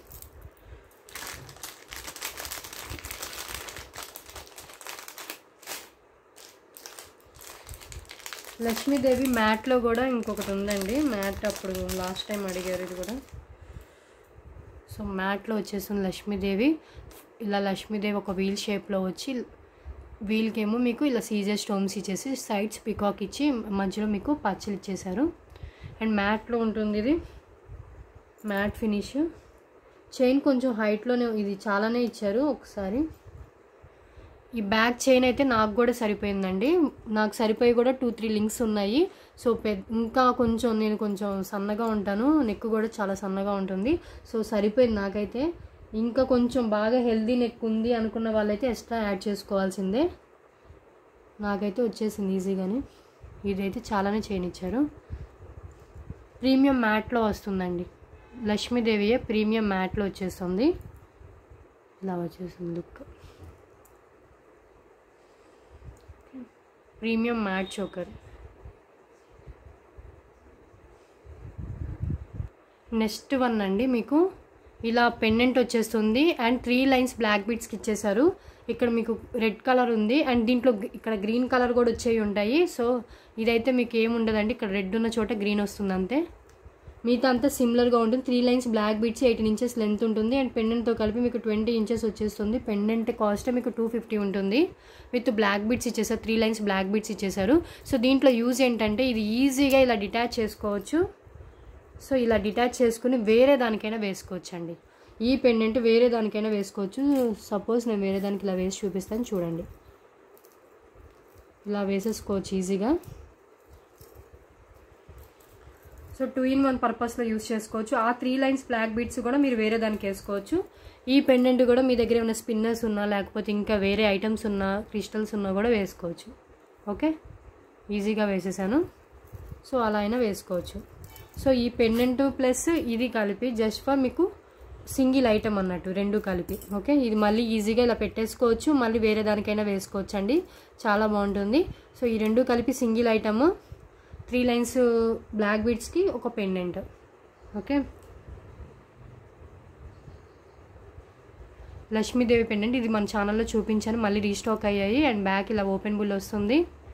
లక్ష్మీదేవి మ్యాట్లో కూడా ఇంకొకటి ఉందండి. మ్యాట్ అప్పుడు లాస్ట్ టైం అడిగారు, ఇది కూడా. సో మ్యాట్లో వచ్చేస్తుంది లక్ష్మీదేవి. ఇలా లక్ష్మీదేవి ఒక వీల్ షేప్లో వచ్చి, వీల్కి ఏమో మీకు ఇలా సీజర్ స్టోన్స్ ఇచ్చేసి సైడ్స్ పికాక్ ఇచ్చి మధ్యలో మీకు పచ్చలు ఇచ్చేసారు. అండ్ మ్యాట్లో ఉంటుంది ఇది, మ్యాట్ ఫినిష్. చైన్ కొంచెం హైట్లోనే, ఇది చాలానే ఇచ్చారు. ఒకసారి ఈ బ్యాక్ చైన్ అయితే నాకు కూడా సరిపోయిందండి, నాకు సరిపోయి కూడా టూ త్రీ లింక్స్ ఉన్నాయి. సో పెద్ద ఇంకా కొంచెం నేను కొంచెం సన్నగా ఉంటాను, నెక్ కూడా చాలా సన్నగా ఉంటుంది. సో సరిపోయింది నాకైతే. ఇంకా కొంచెం బాగా హెల్దీ నెక్ ఉంది అనుకున్న వాళ్ళైతే ఎక్స్ట్రా యాడ్ చేసుకోవాల్సిందే. నాకైతే వచ్చేసింది ఈజీగానే. ఇదైతే చాలానే చైన్ ఇచ్చారు. ప్రీమియం మ్యాట్లో వస్తుందండి, లక్ష్మీదేవియే ప్రీమియం మ్యాట్లో వచ్చేస్తుంది. ఇలా వచ్చేస్తుంది look. Premium matte choker. Next one అండి, మీకు ఇలా పెండెంట్ వచ్చేస్తుంది అండ్ త్రీ లైన్స్ బ్లాక్ బీడ్స్కి ఇచ్చేసారు. ఇక్కడ మీకు రెడ్ కలర్ ఉంది అండ్ దీంట్లో ఇక్కడ గ్రీన్ కలర్ కూడా వచ్చేవి ఉంటాయి. సో ఇదైతే మీకు ఏముండదండి, ఇక్కడ రెడ్ ఉన్న చోట గ్రీన్ వస్తుంది అంతే, మిగతా అంతా సిమిలర్గా ఉంటుంది. Three lines black beads eighteen inches length ఉంటుంది అండ్ పెండెంట్తో కలిపి మీకు ట్వంటీ ఇంచెస్ వచ్చేస్తుంది. పెండెంట్ కాస్ట్ మీకు టూ ఫిఫ్టీ ఉంటుంది. విత్ బ్లాక్ బీడ్స్ ఇచ్చేసారు, త్రీ లైన్స్ బ్లాక్ బీడ్స్ ఇచ్చేసారు. సో దీంట్లో యూజ్ ఏంటంటే ఇది ఈజీగా ఇలా డిటాచ్ చేసుకోవచ్చు. సో ఇలా డిటాచ్ చేసుకుని వేరే దానికైనా వేసుకోవచ్చు అండి. ఈ పెండెంట్ వేరే దానికైనా వేసుకోవచ్చు. సపోజ్ నేను వేరే దానికి ఇలా వేసి చూపిస్తాను చూడండి. ఇలా వేసేసుకోవచ్చు ఈజీగా. సో టూ ఇన్ వన్ పర్పస్లో యూస్ చేసుకోవచ్చు. ఆ త్రీ లైన్స్ బ్లాక్ బీడ్స్ కూడా మీరు వేరే దానికి వేసుకోవచ్చు. ఈ పెండెంట్ కూడా మీ దగ్గర ఏమైనా స్పిన్నర్స్ ఉన్నా లేకపోతే ఇంకా వేరే ఐటమ్స్ ఉన్నా క్రిస్టల్స్ ఉన్నా కూడా వేసుకోవచ్చు. ఓకే, ఈజీగా వేసేసాను. సో అలా అయినా వేసుకోవచ్చు. సో ఈ పెండెంట్ ప్లస్ ఇది కలిపి జస్ట్ ఫర్ మీకు సింగిల్ ఐటమ్ అన్నట్టు, రెండు కలిపి. ఓకే, ఇది మళ్ళీ ఈజీగా ఇలా పెట్టేసుకోవచ్చు, మళ్ళీ వేరే దానికైనా వేసుకోవచ్చు అండి, చాలా బాగుంటుంది. సో ఈ రెండు కలిపి single item, three lines black బీడ్స్కి ఒక పెండెంట్. ఓకే, లక్ష్మీదేవి పెండెంట్ ఇది మన ఛానల్లో చూపించాను, మళ్ళీ రీస్టాక్ అయ్యాయి. అండ్ బ్యాక్ ఇలా ఓపెన్ బుల్ వస్తుంది.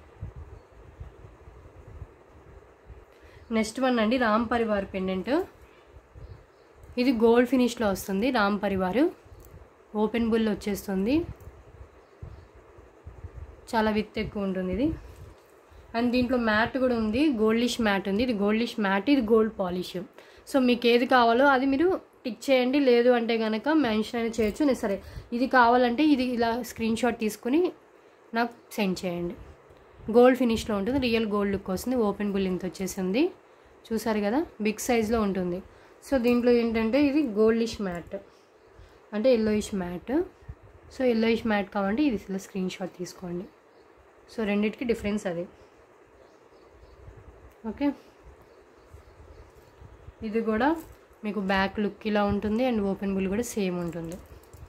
నెక్స్ట్ వన్ అండి రామ్ పరివార్ పెండెంట్. ఇది గోల్డ్ ఫినిష్లో వస్తుంది. రామ్ పరివార్ ఓపెన్ బుల్ వచ్చేస్తుంది, చాలా విత్ ఎక్కువ ఉంటుంది ఇది. అండ్ దీంట్లో మ్యాట్ కూడా ఉంది, గోల్డిష్ మ్యాట్ ఉంది. ఇది గోల్డిష్ మ్యాట్, ఇది గోల్డ్ పాలిష్. సో మీకు ఏది కావాలో అది మీరు టిక్ చేయండి, లేదు అంటే కనుక మెన్షన్ అయినా చేయొచ్చు. నేను సరే ఇది కావాలంటే ఇది ఇలా స్క్రీన్ షాట్ తీసుకుని నాకు సెండ్ చేయండి. గోల్డ్ ఫినిష్లో ఉంటుంది, రియల్ గోల్డ్ లుక్ వస్తుంది. ఓపెన్ బుల్ ఇంత వచ్చేసింది, చూసారు కదా, బిగ్ సైజ్లో ఉంటుంది. సో దీంట్లో ఏంటంటే ఇది గోల్డిష్ మ్యాట్ అంటే yellowish matte. So yellowish matte కావాలంటే ఇది ఇలా స్క్రీన్ షాట్ తీసుకోండి. సో రెండింటికి డిఫరెన్స్ అది. ఓకే, ఇది కూడా మీకు బ్యాక్ లుక్ ఇలా ఉంటుంది అండ్ ఓపెన్ బుల్ కూడా సేమ్ ఉంటుంది.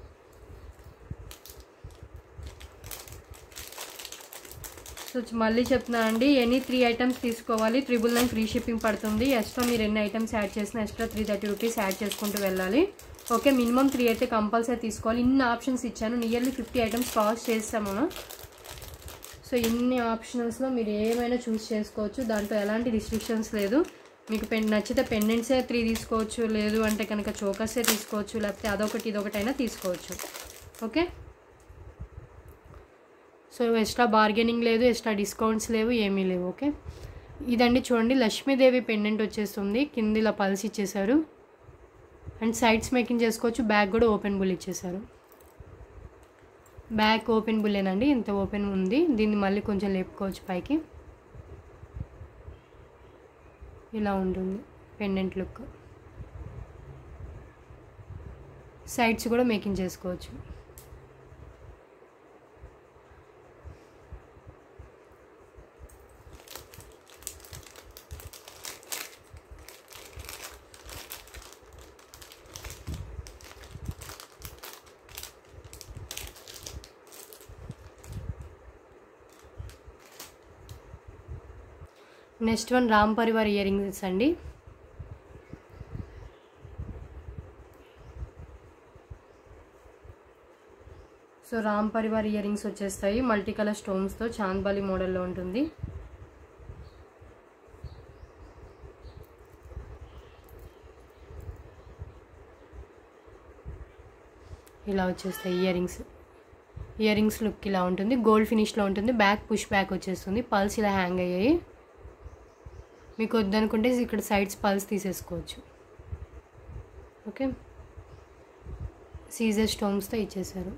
సో మళ్ళీ చెప్తున్నా అండి, ఎనీ త్రీ ఐటమ్స్ తీసుకోవాలి, త్రిబుల్ నైన్ ఫ్రీ షిప్పింగ్ పడుతుంది. ఎక్స్ట్రా మీరు ఎన్ని ఐటమ్స్ యాడ్ చేసినా extra three thirty rupees add చేసుకుంటూ వెళ్ళాలి. ఓకే, మినిమం త్రీ అయితే కంపల్సరీ తీసుకోవాలి. ఇన్ని ఆప్షన్స్ ఇచ్చాను, నియర్లీ ఫిఫ్టీ ఐటమ్స్ కాస్ట్ చేస్తాము. సో ఇన్ని ఆప్షన్స్లో మీరు ఏమైనా చూస్ చేసుకోవచ్చు, దాంట్లో ఎలాంటి రిస్ట్రిక్షన్స్ లేదు. మీకు పెన్ నచ్చితే పెండెంట్సే త్రీ తీసుకోవచ్చు, లేదు అంటే కనుక చోకర్సే తీసుకోవచ్చు, లేకపోతే అదొకటి ఇదొకటి అయినా తీసుకోవచ్చు. ఓకే, సో ఎక్స్ట్రా బార్గెనింగ్ లేదు, ఎక్స్ట్రా డిస్కౌంట్స్ లేవు, ఏమీ లేవు. ఓకే, ఇదండి చూడండి లక్ష్మీదేవి పెండెంట్ వచ్చేస్తుంది, కింద ఇలా పల్స్ ఇచ్చేసారు అండ్ సైడ్స్ మేకింగ్ చేసుకోవచ్చు. బ్యాక్ కూడా ఓపెన్ బుల్ ఇచ్చేసారు. బ్యాక్ ఓపెన్ బుల్లేనండి, ఇంత ఓపెన్ ఉంది. దీన్ని మళ్ళీ కొంచెం లేపుకోవచ్చు పైకి, ఇలా ఉంటుంది పెండెంట్ లుక్. సైడ్స్ కూడా మేకింగ్ చేసుకోవచ్చు. Next one Ram Parivar ear rings అండి. So Ram Parivar ear rings వచ్చేస్తాయి మల్టీ కలర్ స్టోన్స్తో, చాంద్బాలి మోడల్లో ఉంటుంది. ఇలా వచ్చేస్తాయి ear rings. Ear rings look ఇలా ఉంటుంది, గోల్డ్ ఫినిష్లో ఉంటుంది. బ్యాక్ పుష్ బ్యాక్ వచ్చేస్తుంది, పల్స్ ఇలా హ్యాంగ్ అయ్యాయి. మీకు వద్దనుకుంటే ఇక్కడ సైడ్స్ పల్స్ తీసేసుకోవచ్చు. ఓకే, సీజర్ స్టోన్స్తో ఇచ్చేసారు.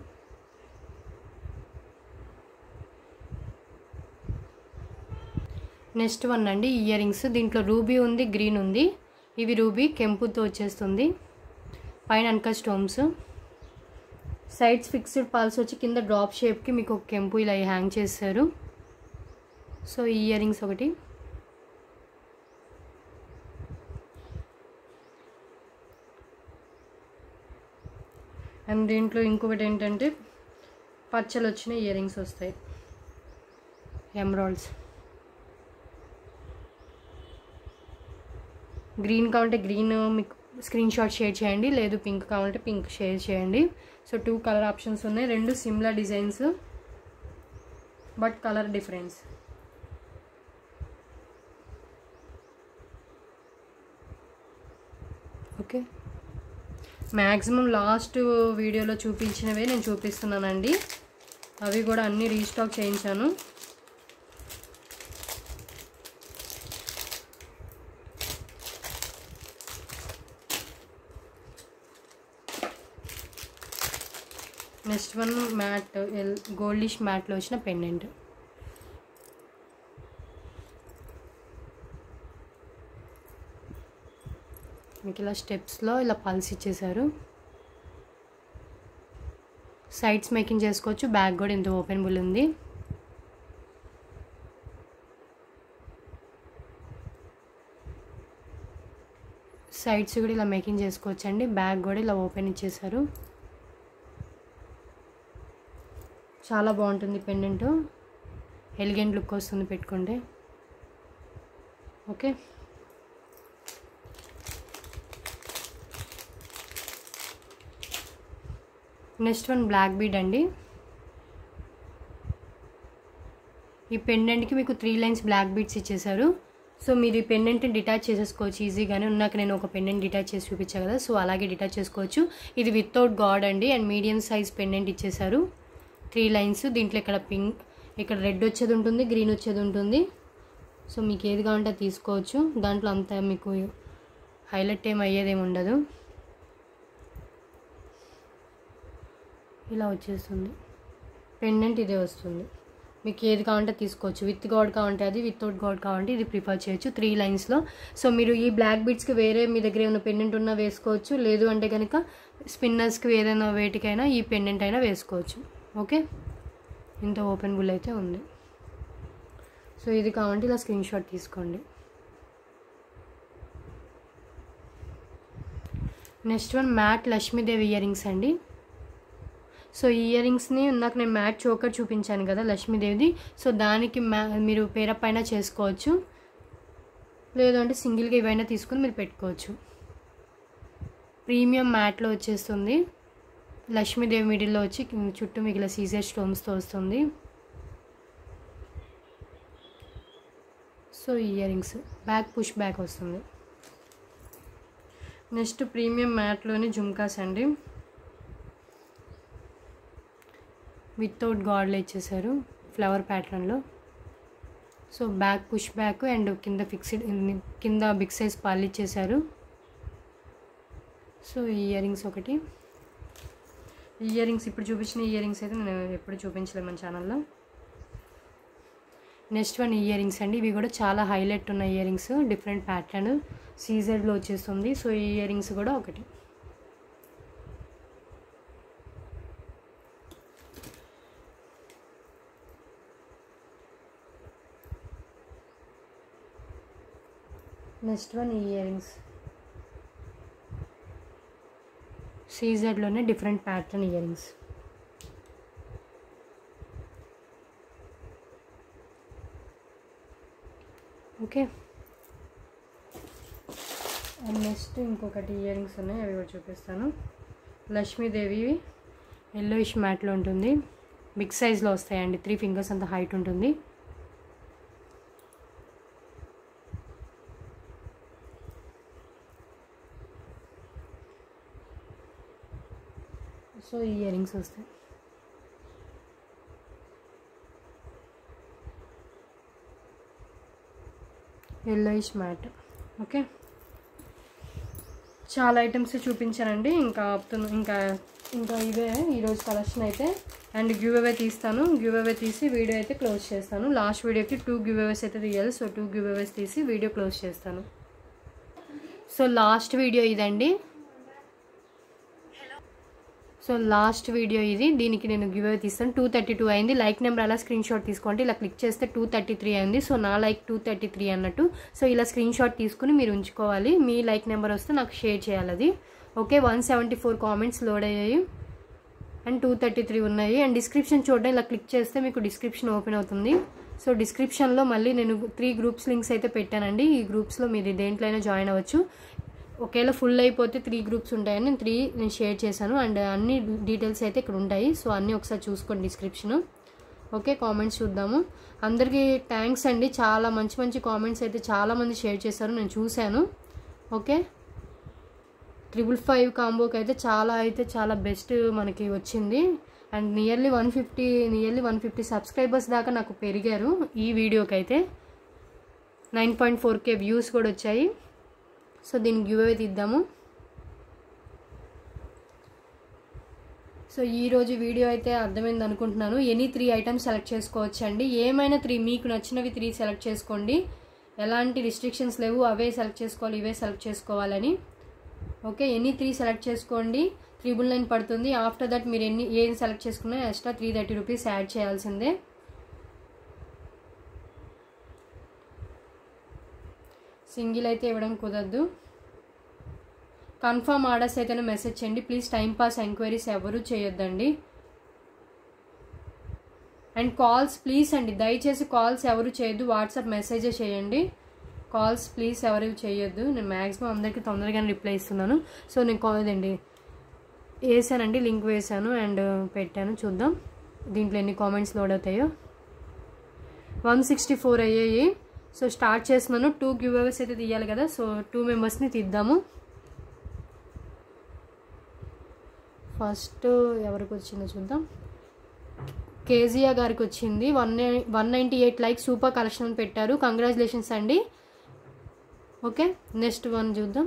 నెక్స్ట్ వన్ అండి ఇయర్ రింగ్స్. దీంట్లో రూబీ ఉంది, గ్రీన్ ఉంది. ఇవి రూబీ కెంపుతో వచ్చేస్తుంది. పైన అంకా స్టోన్స్, సైడ్స్ ఫిక్స్డ్ పల్స్ వచ్చి కింద డ్రాప్ షేప్కి మీకు ఒక కెంపు ఇలా హ్యాంగ్ చేశారు. సో ఈ ఇయర్ రింగ్స్ ఒకటి. అండ్ దీంట్లో ఇంకొకటి ఏంటంటే పచ్చలు వచ్చిన ఇయర్ రింగ్స్ వస్తాయి, ఎమరాల్డ్స్. గ్రీన్ కావాలంటే గ్రీన్ మీకు స్క్రీన్ షాట్ షేర్ చేయండి, లేదు పింక్ కావాలంటే పింక్ షేర్ చేయండి. సో టూ కలర్ ఆప్షన్స్ ఉన్నాయి, రెండు similar designs but colour difference. Okay, maximum last వీడియోలో చూపించినవే నేను చూపిస్తున్నానండి, అవి కూడా అన్నీ రీస్టాక్ చేయించాను. నెక్స్ట్ వన్ మ్యాట్, గోల్డిష్ మ్యాట్లో వచ్చిన పెండెంట్. మీకు ఇలా స్టెప్స్లో ఇలా పల్స్ ఇచ్చేసారు. సైడ్స్ మేకింగ్ చేసుకోవచ్చు. బ్యాక్ కూడా ఇంత ఓపెనబుల్ ఉంది. సైడ్స్ కూడా ఇలా మేకింగ్ చేసుకోవచ్చు అండి. బ్యాక్ కూడా ఇలా ఓపెన్ ఇచ్చేసారు. చాలా బాగుంటుంది పెండెంట్. ఎలిగెంట్ లుక్ వస్తుంది పెట్టుకుంటే. Okay, next one black bead అండి. ఈ పెండెంట్కి మీకు త్రీ లైన్స్ బ్లాక్ బీడ్స్ ఇచ్చేసారు. సో మీరు ఈ పెండెంట్ని డిటాచ్ చేసేసుకోవచ్చు ఈజీగానే. ఉన్నాక నేను ఒక పెండెంట్ డిటాచ్ చేసి చూపించాను కదా, సో అలాగే డిటాచ్ చేసుకోవచ్చు. ఇది వితౌట్ గాడ్ అండి. అండ్ మీడియం సైజ్ పెండెంట్ ఇచ్చేసారు. Three lines. దీంట్లో ఇక్కడ పింక్, ఇక్కడ రెడ్ వచ్చేది ఉంటుంది, గ్రీన్ వచ్చేది ఉంటుంది. సో మీకు ఏది కావాలంటే తీసుకోవచ్చు. దాంట్లో అంత మీకు హైలైట్ ఏం అయ్యేదేమి ఉండదు. ఇలా వచ్చేస్తుంది పెండెంట్. ఇదే వస్తుంది. మీకు ఏది కావాలంటే తీసుకోవచ్చు. విత్ గాడ్ కావాలంటే అది, వితౌట్ గాడ్ కావాలంటే ఇది ప్రిఫర్ చేయొచ్చు త్రీ లైన్స్లో. సో మీరు ఈ బ్లాక్ బీడ్స్కి వేరే మీ దగ్గర ఏమైనా పెండెంట్ ఉన్నా వేసుకోవచ్చు. లేదు అంటే కనుక స్పిన్నర్స్కి ఏదైనా వేటికైనా ఈ పెండెంట్ అయినా వేసుకోవచ్చు. ఓకే, ఇంత ఓపెన్ బుల్ అయితే ఉంది. సో ఇది కావాలంటే ఇలా స్క్రీన్ షాట్ తీసుకోండి. Next one matte Lakshmidevi ear rings అండి. సో ఈ ఇయర్ రింగ్స్ని నాకు నేను మ్యాట్ చోకర్ చూపించాను కదా లక్ష్మీదేవిది. సో దానికి మ్యా మీరు పేరప్ అయినా చేసుకోవచ్చు. లేదు అంటే సింగిల్గా ఇవైనా తీసుకుని మీరు పెట్టుకోవచ్చు. ప్రీమియం మ్యాట్లో వచ్చేస్తుంది. లక్ష్మీదేవి మిడిల్లో వచ్చి చుట్టూ మిగిలిన సీజర్ స్టోన్స్తో వస్తుంది. So ear rings back push back వస్తుంది. నెక్స్ట్ ప్రీమియం మ్యాట్లోని జుమ్కాస్ అండి. వితౌట్ గాడ్లో ఇచ్చేసారు ఫ్లవర్ ప్యాటర్న్లో. So back push back and కింద ఫిక్స్డ్, కింద బిగ్ సైజ్ పాలు ఇచ్చేసారు. సో ఇయర్ రింగ్స్ ఒకటి. ఇయర్ రింగ్స్ ఇప్పుడు చూపించిన ఇయర్ రింగ్స్ అయితే నేను ఎప్పుడు చూపించలేదు మన ఛానల్లో. నెక్స్ట్ వన్ ఇయర్ రింగ్స్ అండి. ఇవి కూడా చాలా హైలైట్ ఉన్న ఇయర్ రింగ్స్. డిఫరెంట్ ప్యాటర్న్ సీజర్లో వచ్చేస్తుంది. సో ఈ ఇయర్ రింగ్స్ కూడా ఒకటి. నెక్స్ట్ వన్ ఇయర్ రింగ్స్ సీజర్లోనే different pattern ear rings. Okay, and next ఇంకొకటి ఇయర్ రింగ్స్ ఉన్నాయి, అవి కూడా చూపిస్తాను. లక్ష్మీదేవి ఎల్లోయిష్ మ్యాట్లో ఉంటుంది. బిగ్ సైజ్లో వస్తాయండి. త్రీ ఫింగర్స్ అంత హైట్ ఉంటుంది. సో ఇయర్ రింగ్స్ వస్తాయి. Yellowish matte. ఓకే, చాలా ఐటమ్స్ చూపించానండి. ఇంకా ఇంకా ఇంకా ఇవే ఈరోజు కలెక్షన్ అయితే. అండ్ గివ్ అవే తీస్తాను. గివ్ అవే తీసి వీడియో అయితే క్లోజ్ చేస్తాను. లాస్ట్ వీడియోకి టూ గివ్ అవేస్ అయితే తీయాలి. సో టూ గివ్ అవేస్ తీసి వీడియో క్లోజ్ చేస్తాను. సో లాస్ట్ వీడియో ఇదండి. సో లాస్ట్ వీడియో ఇది. దీనికి నేను గివ్ అవే తీస్తాను. టూ థర్టీ టూ అయింది. లైక్ నెంబర్ అలా స్క్రీన్ షాట్ తీసుకోండి. ఇలా క్లిక్ చేస్తే టూ థర్టీ త్రీ అయింది. సో నా లైక్ టూ థర్టీ త్రీ అన్నట్టు. సో ఇలా స్క్రీన్ షాట్ తీసుకుని మీరు ఉంచుకోవాలి. మీ లైక్ నెంబర్ వస్తే నాకు షేర్ చేయాలి అది. Okay, one seventy four comments load అయ్యాయి అండ్ టూ థర్టీ త్రీ ఉన్నాయి. అండ్ డిస్క్రిప్షన్ చూడడం ఇలా క్లిక్ చేస్తే మీకు డిస్క్రిప్షన్ ఓపెన్ అవుతుంది. సో డిస్క్రిప్షన్లో మళ్ళీ నేను త్రీ గ్రూప్స్ లింక్స్ అయితే పెట్టానండి. ఈ గ్రూప్స్లో మీరు దేంట్లో అయినా జాయిన్ అవ్వచ్చు. ఒకవేళ ఫుల్ అయిపోతే త్రీ గ్రూప్స్ ఉంటాయని నేను త్రీ నేను షేర్ చేశాను. అండ్ అన్ని డీటెయిల్స్ అయితే ఇక్కడ ఉంటాయి. సో అన్నీ ఒకసారి చూసుకోండి డిస్క్రిప్షను. ఓకే, కామెంట్స్ చూద్దాము. అందరికీ థ్యాంక్స్ అండి. చాలా మంచి మంచి కామెంట్స్ అయితే చాలామంది షేర్ చేశారు, నేను చూశాను. ఓకే, ట్రిపుల్ ఫైవ్ కాంబోకి అయితే చాలా అయితే చాలా బెస్ట్ మనకి వచ్చింది. And nearly one fifty nearly one fifty subscribers దాకా నాకు పెరిగారు ఈ వీడియోకి అయితే. Nine point four K views కూడా వచ్చాయి. సో దీనికి గివ్ అవే తీద్దాము. సో ఈరోజు వీడియో అయితే అర్థమైంది అనుకుంటున్నాను. ఎనీ త్రీ ఐటమ్స్ సెలెక్ట్ చేసుకోవచ్చు అండి. ఏమైనా త్రీ మీకు నచ్చినవి త్రీ సెలెక్ట్ చేసుకోండి. ఎలాంటి రిస్ట్రిక్షన్స్ లేవు. అవే సెలెక్ట్ చేసుకోవాలి, ఇవే సెలెక్ట్ చేసుకోవాలని. ఓకే, ఎనీ త్రీ సెలెక్ట్ చేసుకోండి, త్రిబుల్ నైన్ పడుతుంది. ఆఫ్టర్ దట్ మీరు ఎన్ని ఏం సెలెక్ట్ చేసుకున్నా extra three thirty rupees add చేయాల్సిందే. సింగిల్ అయితే ఇవ్వడం కుదరదు. కన్ఫర్మ్ ఆర్డర్స్ అయితేనే మెసేజ్ చేయండి ప్లీజ్. టైం పాస్ ఎంక్వైరీస్ ఎవరు చేయొద్దండి. అండ్ కాల్స్ ప్లీజ్ అండి, దయచేసి కాల్స్ ఎవరు చేయొద్దు, వాట్సాప్ మెసేజే చేయండి. కాల్స్ ప్లీజ్ ఎవరు చేయొద్దు. నేను మ్యాక్సిమం అందరికీ తొందరగానే రిప్లై ఇస్తున్నాను. సో నేను కాల్ అండి వేసానండి, లింక్ వేసాను అండ్ పెట్టాను. చూద్దాం దీంట్లో ఎన్ని కామెంట్స్ లోడ్ అవుతాయో. వన్ సిక్స్టీ ఫోర్ అయ్యాయి. సో స్టార్ట్ చేస్తున్నాను. టూ గివ్ అవేస్ అయితే తీయాలి కదా, సో టూ మెంబర్స్ని తీద్దాము. ఫస్ట్ ఎవరికి వచ్చిందో చూద్దాం. కేజియా గారికి వచ్చింది. One one ninety eight like super collection పెట్టారు, కంగ్రాచులేషన్స్ అండి. ఓకే, నెక్స్ట్ వన్ చూద్దాం.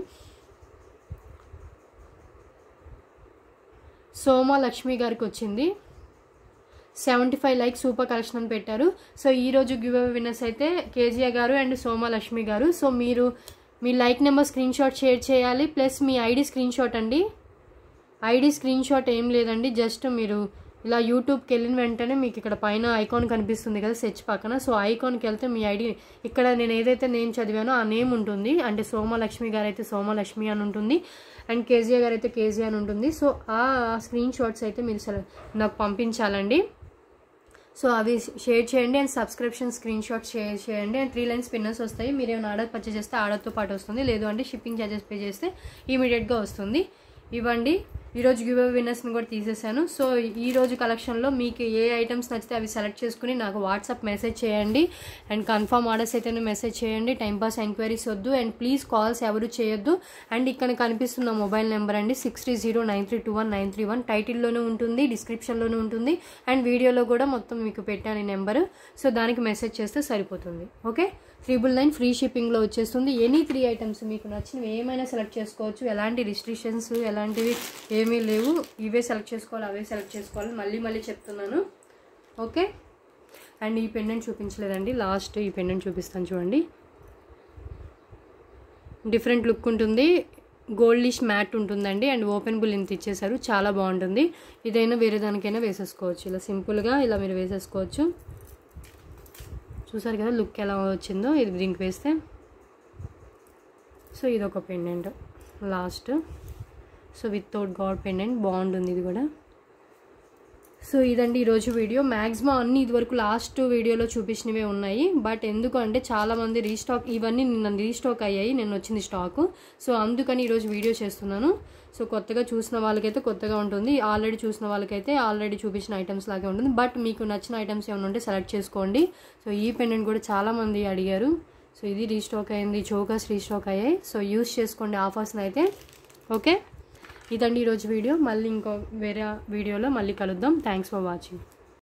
సోమా లక్ష్మి గారికి వచ్చింది. Seventy five like super collection అని పెట్టారు. సో ఈరోజు గివ్ అవే విన్నర్స్ అయితే కేజియా గారు అండ్ సోమా లక్ష్మి గారు. సో మీరు మీ like number screen shot share చేయాలి, ప్లస్ మీ ఐడి స్క్రీన్ షాట్ అండి. ఐడి స్క్రీన్ షాట్ ఏం లేదండి, జస్ట్ మీరు ఇలా యూట్యూబ్కి వెళ్ళిన వెంటనే మీకు ఇక్కడ పైన ఐకాన్ కనిపిస్తుంది కదా సెర్చ్ పక్కన, సో ఐకాన్కి వెళ్తే మీ ఐడి ఇక్కడ నేను ఏదైతే నేమ్ చదివానో ఆ నేమ్ ఉంటుంది. అంటే సోమలక్ష్మి గారు అయితే సోమలక్ష్మి అని ఉంటుంది అండ్ కేజియా గారు అయితే కేజియా అని ఉంటుంది. సో ఆ స్క్రీన్ షాట్స్ అయితే మీరు నాకు పంపించాలండి. సో అవి షేర్ చేయండి and subscription screen shot share చేయండి. అండ్ త్రీ లైన్స్ పిన్నర్స్ వస్తాయి. మీరు ఏమైనా ఆర్డర్ పర్చేస్ చేస్తే ఆర్డర్తో పాటు వస్తుంది, లేదు అంటే షిప్పింగ్ ఛార్జెస్ పే చేస్తే ఇమీడియట్గా వస్తుంది. ఇవ్వండి, ఈరోజు గివ్ అవే విన్నర్స్ని కూడా తీసేసాను. సో ఈరోజు కలెక్షన్లో మీకు ఏ ఐటమ్స్ నచ్చితే అవి సెలెక్ట్ చేసుకుని నాకు వాట్సాప్ మెసేజ్ చేయండి. అండ్ కన్ఫర్మ్ ఆర్డర్స్ అయితే మెసేజ్ చేయండి. టైంపాస్ ఎంక్వైరీస్ వద్దు అండ్ ప్లీజ్ కాల్స్ ఎవరు చేయొద్దు. అండ్ ఇక్కడ కనిపిస్తున్న మొబైల్ నెంబర్ అండి six three zero nine three two one nine three one టైటిల్లోనే ఉంటుంది, డిస్క్రిప్షన్లోనే ఉంటుంది అండ్ వీడియోలో కూడా మొత్తం మీకు పెట్టాను ఈ నెంబరు. సో దానికి మెసేజ్ చేస్తే సరిపోతుంది. ఓకే, త్రిబుల్ నైన్ ఫ్రీ షిప్పింగ్లో వచ్చేస్తుంది. ఎనీ త్రీ ఐటమ్స్ మీకు నచ్చినవి ఏమైనా సెలెక్ట్ చేసుకోవచ్చు. ఎలాంటి రిస్ట్రిక్షన్స్ ఎలాంటివి ఏమీ లేవు. ఇవే సెలెక్ట్ చేసుకోవాలి, అవే సెలెక్ట్ చేసుకోవాలి, మళ్ళీ మళ్ళీ చెప్తున్నాను. ఓకే, అండ్ ఈ పెండెంట్ చూపించలేదండి, లాస్ట్ ఈ పెండెంట్ చూపిస్తాను చూడండి. డిఫరెంట్ లుక్ ఉంటుంది, గోల్డిష్ మ్యాట్ ఉంటుందండి అండ్ ఓపెన్ బుల్ ఇంత ఇచ్చేసారు, చాలా బాగుంటుంది. ఇదైనా వేరే దానికైనా వేసేసుకోవచ్చు, ఇలా సింపుల్గా ఇలా మీరు వేసేసుకోవచ్చు. చూసారు కదా లుక్ ఎలా వచ్చిందో, ఇది దీనికి వేస్తే. సో ఇది ఒక pendant last. So without guard pendant బాగుంటుంది ఇది కూడా. సో ఇదండి ఈరోజు వీడియో. మ్యాక్సిమం అన్ని ఇదివరకు లాస్ట్ వీడియోలో చూపించినవే ఉన్నాయి. బట్ ఎందుకు అంటే చాలామంది రీస్టాక్, ఇవన్నీ నిన్న రీస్టాక్ అయ్యాయి, నిన్న వచ్చింది స్టాకు. సో అందుకని ఈరోజు వీడియో చేస్తున్నాను. సో కొత్తగా చూసిన వాళ్ళకైతే కొత్తగా ఉంటుంది, ఆల్రెడీ చూసిన వాళ్ళకైతే ఆల్రెడీ చూపించిన ఐటమ్స్ లాగే ఉంటుంది. బట్ మీకు నచ్చిన ఐటమ్స్ ఏమైనా ఉంటే సెలెక్ట్ చేసుకోండి. సో ఈ పెండెంట్ కూడా చాలామంది అడిగారు. సో ఇది రీస్టాక్ అయింది, చోకర్స్ రీస్టాక్ అయ్యాయి. సో యూస్ చేసుకోండి ఆఫర్స్ని అయితే. ఓకే, ఇదండి ఈరోజు వీడియో. మళ్ళీ ఇంకో వేరే వీడియోలో మళ్ళీ కలుద్దాం. Thanks for watching.